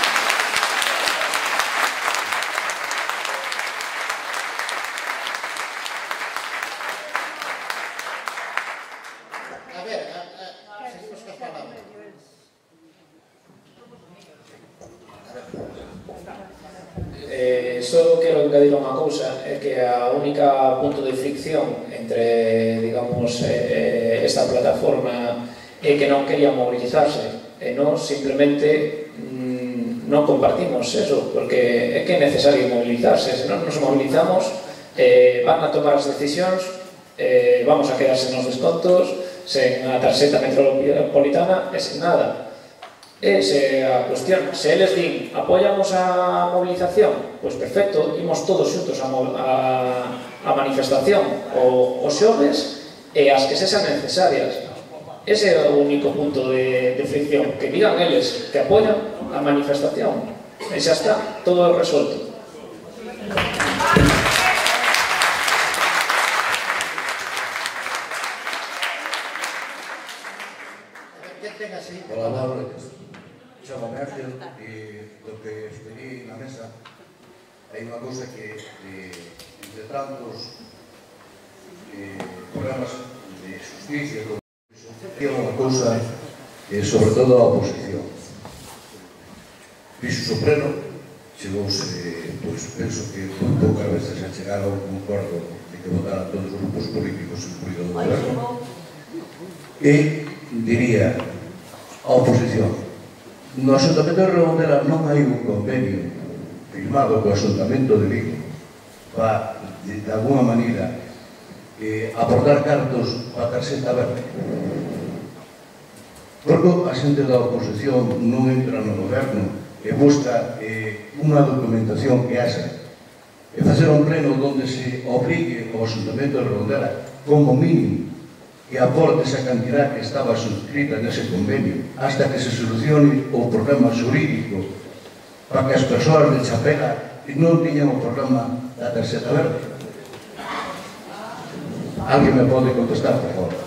Eh, só quero engadir unha cousa, é que a única punto de fricción entre, digamos, eh, esta plataforma é que non quería mobilizarse, e non simplemente mmm, non compartimos eso, porque é que é necesario mobilizarse. Se non nos mobilizamos, eh, van a tomar as decisións, eh, vamos a quedarse nos descontos, sen a tarxeta metropolitana e sen nada. Esa é a cuestión. Se eles din apoiamos a movilización, pois perfecto, imos todos xuntos a, a, a manifestación o, os xoves e as que sexan necesarias. Ese é o único punto de, de fricción, que digan eles que apoian a manifestación e xa está, todo resolto. Hola, Laura. Chamo Mércio e do que escolhi na mesa hai unha cousa que, eh, entre tantos eh, programas de justicia, é unha cousa, eh, sobre todo a oposición. Fixo o pleno, chegouse, pois, penso que foi poucas veces a chegar a un concordo de que votaran todos os grupos políticos, incluído o goberno, e diría a oposición: no Ayuntamento de Redondela non hai un convenio firmado co Ayuntamento de Vigo para, de, de alguna maneira, eh, aportar cartos para a tarxeta verde. Porque a xente da oposición non entra no goberno e busca eh, unha documentación que haxa e facer un pleno onde se obligue ao Ayuntamento de Redondela como mínimo que aporte esa cantidad que estaba suscrita nese convenio hasta que se solucione o problema xurídico para que as persoas de Chapela non tiñan o problema da tarxeta verde. Alguén me pode contestar, por favor?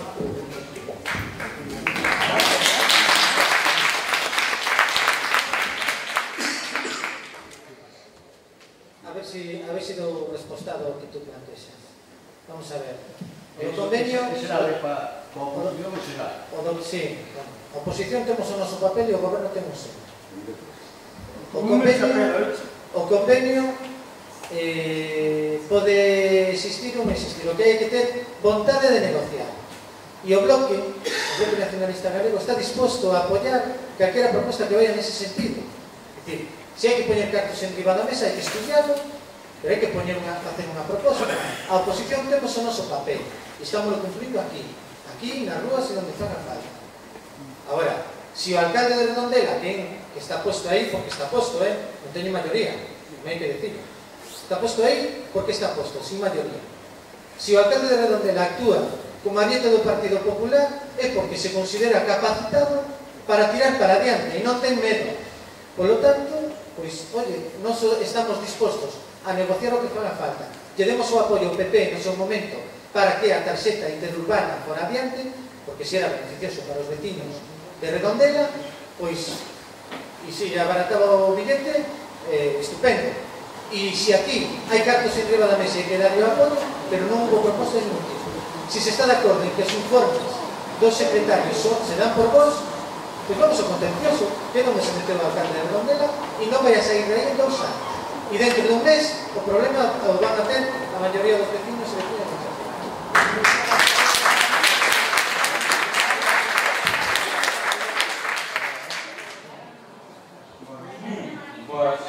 A ver si, a ver si dou respostado o que tú plantexas. Vamos a ver. O convenio... Será de para a oposición, será? O do, sí. A oposición temos o noso papel e o goberno temos o. O convenio... O convenio eh, pode existir ou non existir. O que hai que ter vontade de negociar. E o bloque, o Bloque Nacionalista Galego, está disposto a apoiar calquera proposta que vaya nese sentido. É dicir, se hai que poñer cartos en riba da mesa, hai que estudiarlo, pero hai que poñer unha, facer unha proposta. A oposición temos o noso papel e estamos cumplindo aquí, aquí nas rúas e onde faga falta. Agora, se o alcalde de Redondela, que, que está posto aí, porque está posto, eh? non teñe maioría, non hai que decirlo, está posto aí porque está posto, sin maioría. Se o alcalde de Redondela actúa como ariete do Partido Popular, é porque se considera capacitado para tirar para adiante e non ten medo. Por lo tanto, pois, oye, nós estamos dispostos a negociar o que faga falta. Lle demos o apoio ao P P no seu momento para que a tarxeta interurbana fora adiante, porque se era beneficioso para os veciños de Redondela, pois, e se abarataba o billete, eh, estupendo. E se aquí hai cartos en riba da mesa e que darlle o apoio, pero non houve propostas de motivo. Se se está de acordo en que os informes dos secretarios son, se dan por vos, pois vamos ao contencioso, que non me se meteu o alcalde de Redondela e non vai a sair de aí en dous anos. E dentro de un mes, o problema o van a ter a maioría dos vecinos e vecinas de Chapela. Boas,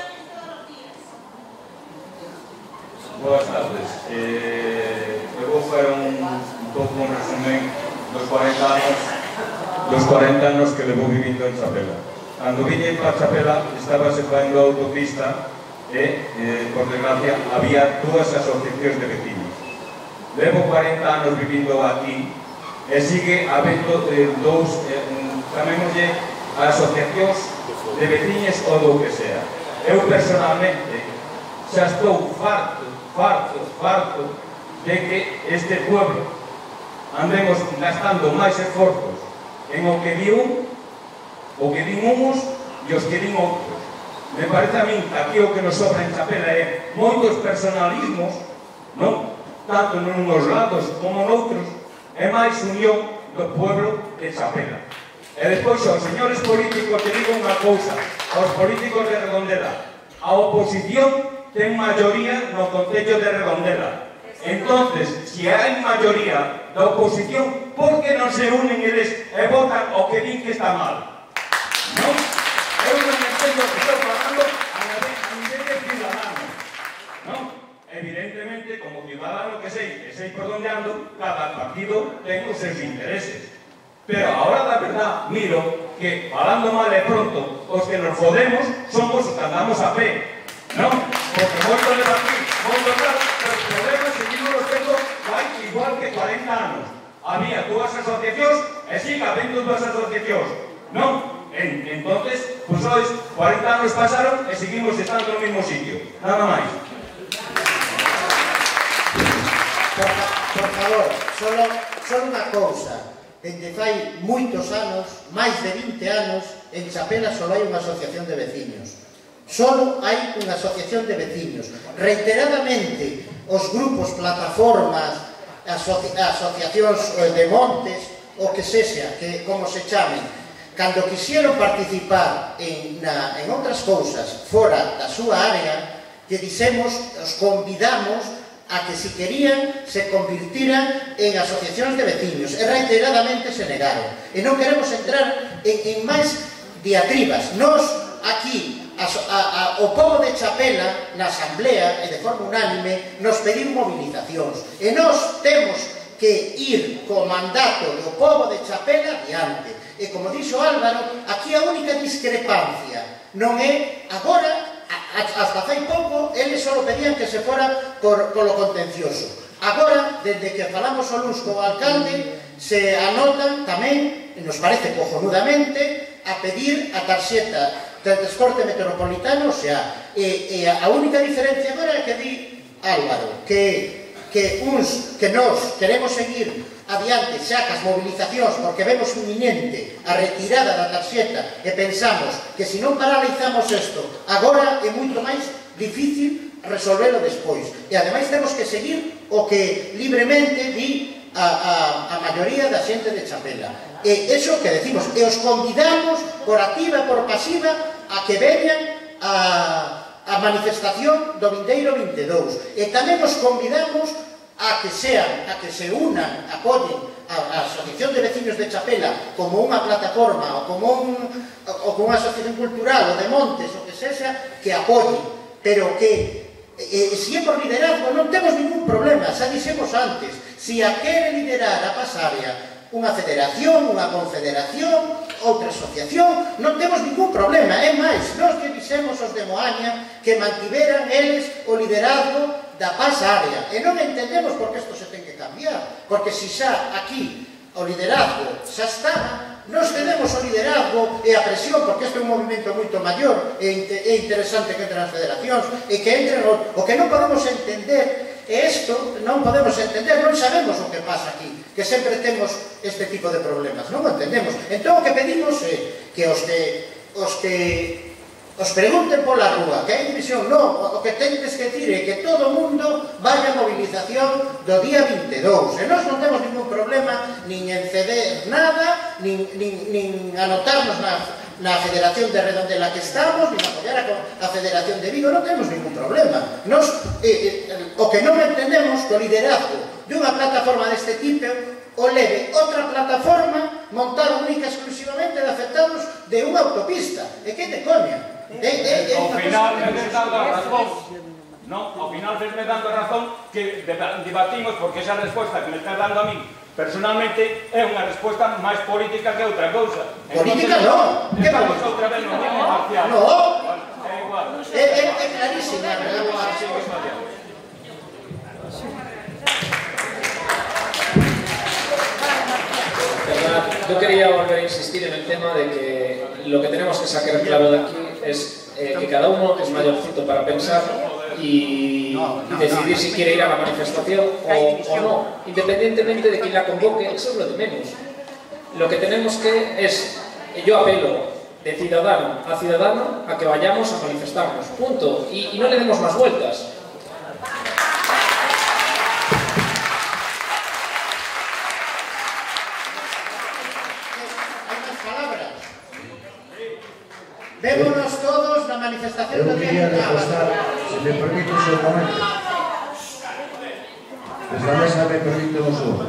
boas tardes. Eh, eu vou fazer un, un pouco un resumen dos cuarenta anos dos cuarenta anos que levo vivindo en Chapela. Cando vine para Chapela estaba se facendo a autopista e, eh, por desgracia, había dúas asociacións de vecinos. Levo cuarenta anos vivindo aquí e sigue habendo eh, dous, eh, chamémoslle, asociacións de veciños ou do que sea. Eu, personalmente, xa estou farto, farto, farto de que este pueblo andemos gastando máis esforzos en o que di un, o que din uns e os que din outros. Me parece a min que aquí o que nos sobra en Chapela é moitos personalismos, non? Tanto nuns lados como noutros, é máis unión do pueblo de Chapela. E despois aos señores políticos te digo unha cousa, aos políticos de Redondela, a oposición ten maioría no Concello de Redondela. Entonces, se hai maioría da oposición, por que non se unen eles e votan o que din que está mal? Non? Eu non entendo que estou falando a nivel de ciudadano. Non? Evidentemente, como ciudadano que sei, que sei por onde ando, cada partido ten os seus intereses. Pero a hora da verdad, miro que, falando mal e pronto, os que nos fodemos somos os que andamos a pé. Non? Porque moito de aquí, moito tal, pero os problemas seguimos los tendo vai igual que cuarenta anos. Había dúas asociacións e sigue habendo dúas asociacións. Non? En, entonces, pues hoy, cuarenta anos pasaron e seguimos estando no mesmo sitio. Nada máis. Por, por favor, solo, solo unha cousa. Dende fai moitos anos, máis de vinte anos, en Chapela só hai unha asociación de veciños. Solo hai unha asociación de veciños. Reiteradamente, os grupos, plataformas, asoci asociacións de montes, o que sexa, que como se chamen, cando quixeron participar en, na, en outras cousas fora da súa área, que dixemos, os convidamos a que si querían se convirtieran en asociacións de veciños, e reiteradamente se negaron. E non queremos entrar en, en máis diatribas. Nos, aquí, a, a, a, o povo de Chapela, na asamblea, e de forma unánime, nos pediu movilizacións. E nos temos que ir co mandato do povo de Chapela adiante. E como dixo Álvaro, aquí a única discrepancia non é agora, hasta fai pouco, eles só pedían que se fora por, polo contencioso. Agora, desde que falamos o luns co alcalde, se anotan tamén, nos parece cojonudamente, a pedir a tarxeta del transporte metropolitano, o sea, e, e a única diferencia agora é que di Álvaro, que que uns, que nós queremos seguir adiante xa cas movilizacións porque vemos inminente a retirada da tarxeta e pensamos que se non paralizamos isto agora é moito máis difícil resolvelo despois. E ademais temos que seguir o que libremente di a, a, a maioría da xente de Chapela. E iso que decimos, e os convidamos por activa e por pasiva a que veñan a a manifestación do vindeiro vinte e dous. E tamén os convidamos a que sean, a que se unan, apoyen a, a Asociación de Veciños de Chapela como unha plataforma ou como, un, ou como unha asociación cultural ou de montes, o que sexa, que apoyen, pero que e, se é por liderazgo non temos ningún problema, xa dixemos antes, se a quere liderar a Pasaria unha federación, unha confederación, outra asociación, non temos ningún problema. É máis, nós que dixemos os de Moaña que mantiveran eles o liderazgo da Pasaria. E non entendemos por que isto se ten que cambiar, porque se xa aquí o liderazgo xa estaba, nós tenemos o liderazgo e a presión, porque isto é un movimento moito maior, e é interesante que entren as federacións, e que entren o, o que non podemos entender, e isto non podemos entender, non sabemos o que pasa aquí, que sempre temos este tipo de problemas, non o entendemos. Entón o que pedimos é que os que os que os pregunten pola rúa, que hai división, non, o que tenes que decir é que todo o mundo vaya a movilización do día vinte e dous, e nós non temos ningún problema nin en ceder nada, nin, nin, nin anotarnos na, na federación de Redondela que estamos, nin apoiar a, a federación de Vigo, non temos ningún problema. Nos, eh, eh, o que non entendemos co liderazgo dunha plataforma deste tipo o leve outra plataforma montada única exclusivamente de afectados de unha autopista. E que de coña? Ao final me ves dando a razón, non? Ao final ves me dando a razón que debatimos porque esa resposta que me estás dando a mí personalmente é unha resposta máis política que outra cousa. Política non. Estamos outra vez no mismo marcial. Non. É igual. É clarísima. É igual, sigue fallando. Yo quería volver a insistir en el tema de que lo que tenemos que sacar claro de aquí es eh, que cada uno es mayorcito para pensar y, y decidir si quiere ir a la manifestación o, o no, independientemente de quién la convoque. Eso es lo de menos. Lo que tenemos que es, yo apelo de ciudadano a ciudadano a que vayamos a manifestarnos, punto, y, y no le demos más vueltas. Vémonos todos na manifestación do día de repostar, se me permite un momento. Desde a mesa me permite un segundo.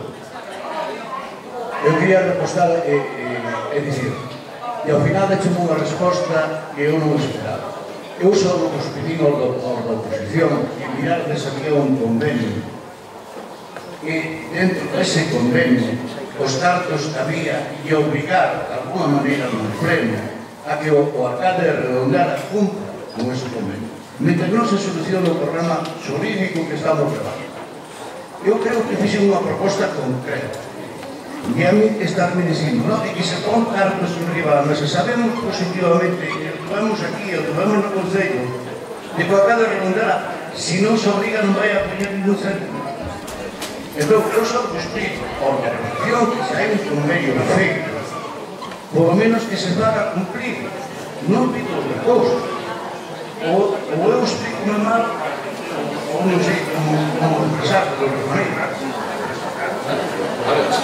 Eu quería repostar e, e, e dicir, e ao final deixo unha resposta que eu non esperaba. Eu só vos pedín ao da oposición que mirardes aquí a un convenio e dentro dese convenio os cartos que había e obrigar de alguma maneira no pleno a que o, o alcalde de Redondela cumpra con ese convenio. Mentre non se soluciona o problema xurídico que estamos levando. Eu creo que fixe unha proposta concreta. E a mí estarme dicindo, non, e que se pon cartos en riba da mesa. Sabemos positivamente, e o tuvemos aquí, o tuvemos no Concello, de que o alcalde de Redondela, se non se obriga, non vai a poñer ningún céntimo. Entón, eu só vos pido a organización que se hai un convenio feito, por lo menos que se faga cumplir. Non pido outra cousa. Ou eu explico-me mal, ou non sei como expresar de outra maneira. A ver,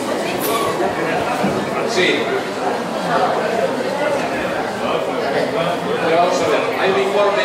sí. Pero vamos a ver, hay un informe.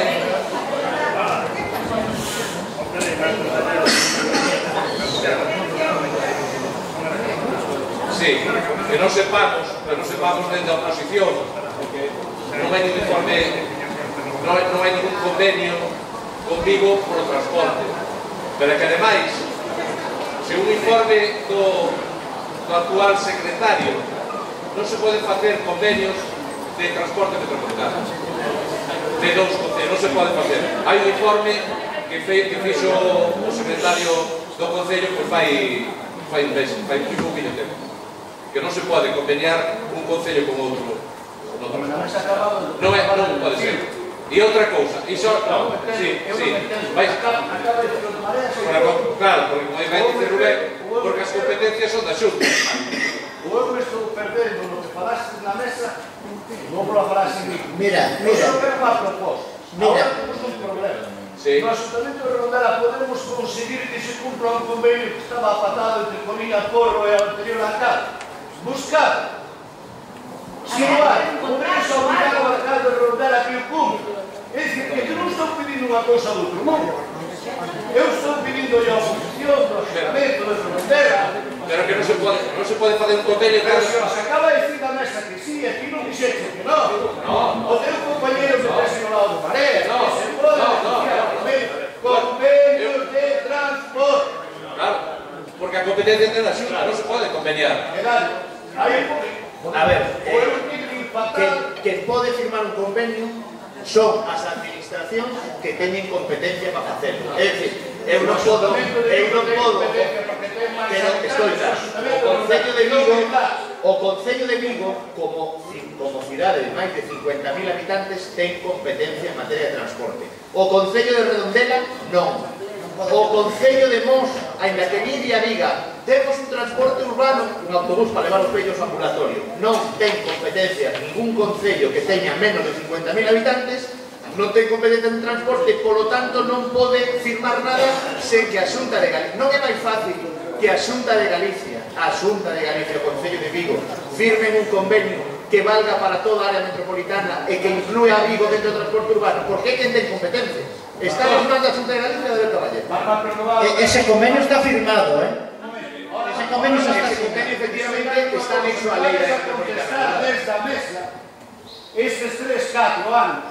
Sí, que non sepamos, que non sepamos dentro da oposición, porque non hai ningún informe, non hai, non hai ningún convenio con Vigo por o transporte. Pero que ademais, se un informe do, do actual secretario non se poden facer convenios de transporte metropolitano de dous concellos, non se pode facer. Hai un informe que, fe, que fixo o secretario do concello que fai, fai un mes, fai un pouquinho de tempo, que non se pode conveniar un concello con outro. Non é, non pode ser. E outra cousa, iso, non, sí, sí, vais, claro, porque como vai dicer Rubén, porque as competencias son da Xunta. O eu me estou perdendo no que falaste na mesa, non vou a falar sin mí. Mira, mira. Eu só quero unha proposta. Ahora temos un problema. Sí. No Ayuntamiento de Redondela podemos conseguir que se cumpla un convenio que estaba apatado entre Comina Porro e o anterior alcalde. Buscar. Se non hai, podemos obligar ao alcalde de Redondela que o cumpla. É dicir, que eu non estou pedindo unha cousa do outro mundo. Eu estou pedindo a oposición do Ayuntamiento de Redondela. Pero que non se pode, non se pode facer un convenio. Pero se os acaba de decir da mesa que sí, aquí non dixete que non. No. O teu compañeiro que está ao lado do Marea. No. Se pode No, no, no. Convenios de transporte. Claro, porque a competencia é da Xunta, non se pode conveniar. A ver, eh, que, que pode firmar un convenio son as administracións que teñen competencia para facelo. É dicir, eu non podo, eu non podo, pero escoita, o Concello de Vigo, o Concello de Vigo, como, como cidade de máis de cincuenta mil habitantes, ten competencia en materia de transporte. O Concello de Redondela, non. O Concello de Mos, ainda que Lidia diga, temos un transporte urbano, un autobús para levar os vellos ao ambulatorio, non ten competencia ningún concello que teña menos de cincuenta mil habitantes, non ten competencia en transporte, polo tanto non pode firmar nada sen que a Xunta de Galicia, non é máis fácil que a Xunta de Galicia, a Xunta de Galicia, o Concello de Vigo, firmen un convenio que valga para toda a área metropolitana e que inclúe a Vigo dentro do transporte urbano, porque é quen ten competencia. Está nas mans da Xunta de Galicia de Caballero. Ese convenio está firmado, eh? Ese convenio está firmado. Ese convenio efectivamente está anexo a lei da metropolitana. Desde a mesa, estes tres, catro anos,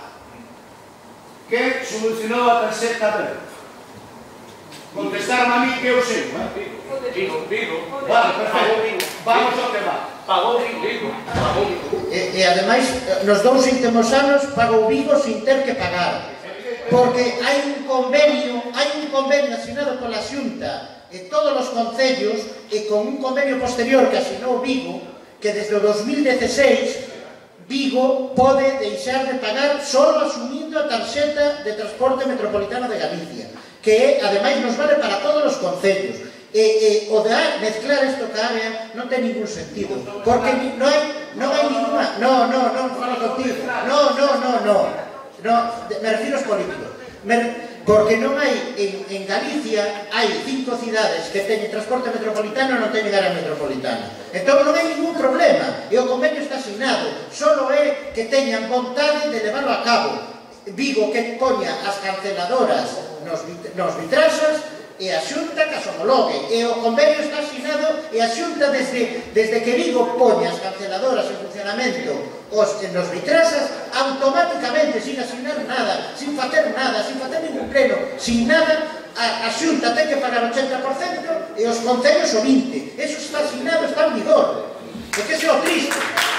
que solucionou a tarxeta verde. Contestarme a mí que eu sei, eh? Vigo, Vigo. Vale, perfecto. Vamos ao tema. Pagou Vigo. Pagou Vigo. E, e ademais, nos dous últimos anos pagou Vigo sin ter que pagar. Porque hai un convenio, hai un convenio asinado pola Xunta e todos os concellos e con un convenio posterior que asinou Vigo, que desde o dos mil dieciséis Vigo pode deixar de pagar só asumindo a tarxeta de transporte metropolitano de Galicia, que ademais nos vale para todos os concellos. E, e o de mezclar isto ca área non ten ningún sentido, porque non hai, non hai ninguna... No, no, non falo contigo. No, no, no, no. No, me refiero aos políticos. Me, porque non hai, en, en Galicia, hai cinco cidades que teñen transporte metropolitano e non teñen área metropolitana. Entón non hai ningún problema. E o convenio está asignado. Solo é que teñan vontade de levarlo a cabo. Vigo que poña as canceladoras nos, nos vitraxas e a Xunta que as homologue. E o convenio está asignado e a Xunta desde, desde que Vigo poña as canceladoras en funcionamento os, nos vitraxas, automáticamente, sin asignar nada, sin facer nada, sin facer ningún pleno, sin nada, a, a Xunta ten que pagar o ochenta por cento e os concellos o vinte por cento. Eso está asignado, está en vigor. E que é o triste.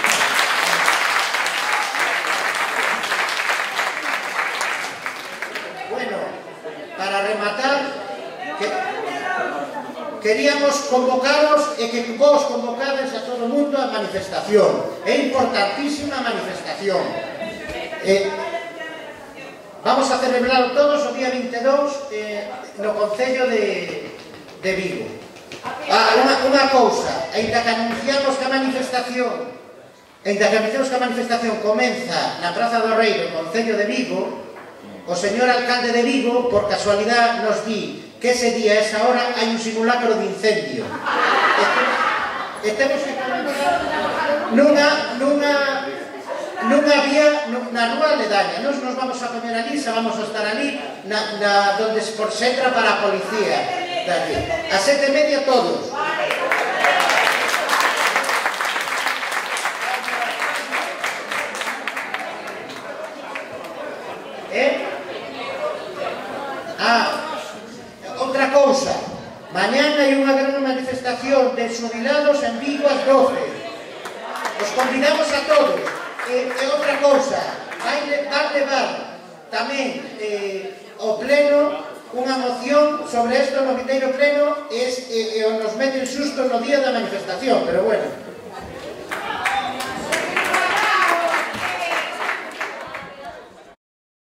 Bueno, para rematar, que, queríamos convocaros e que vos convocades a todo o mundo a manifestación. É importantísima a manifestación. Eh, vamos a celebrarlo todos o día vinte e dous eh, no Concello de, de Vigo. Ah, unha, unha cousa, ainda que anunciamos que a manifestación ainda que anunciamos que a manifestación comeza na Praza do Rei do Concello de Vigo, o señor alcalde de Vigo, por casualidade, nos di que ese día, a esa hora, hai un simulacro de incendio. E temos que nunha, nunha, nunha vía, na rúa aledaña. Nos nos vamos a poner ali, xa vamos a estar ali, na, na, donde por se entra para a policía. A sete e media todos. Eh? Ah, outra cousa. Mañán hai unha gran manifestación de xubilados en Vigo ás doce. Os convidamos a todos. E, e outra cousa, vai levar tamén eh, o pleno unha moción sobre isto no vindeiro pleno e, e, e nos meten susto no día da manifestación, pero bueno.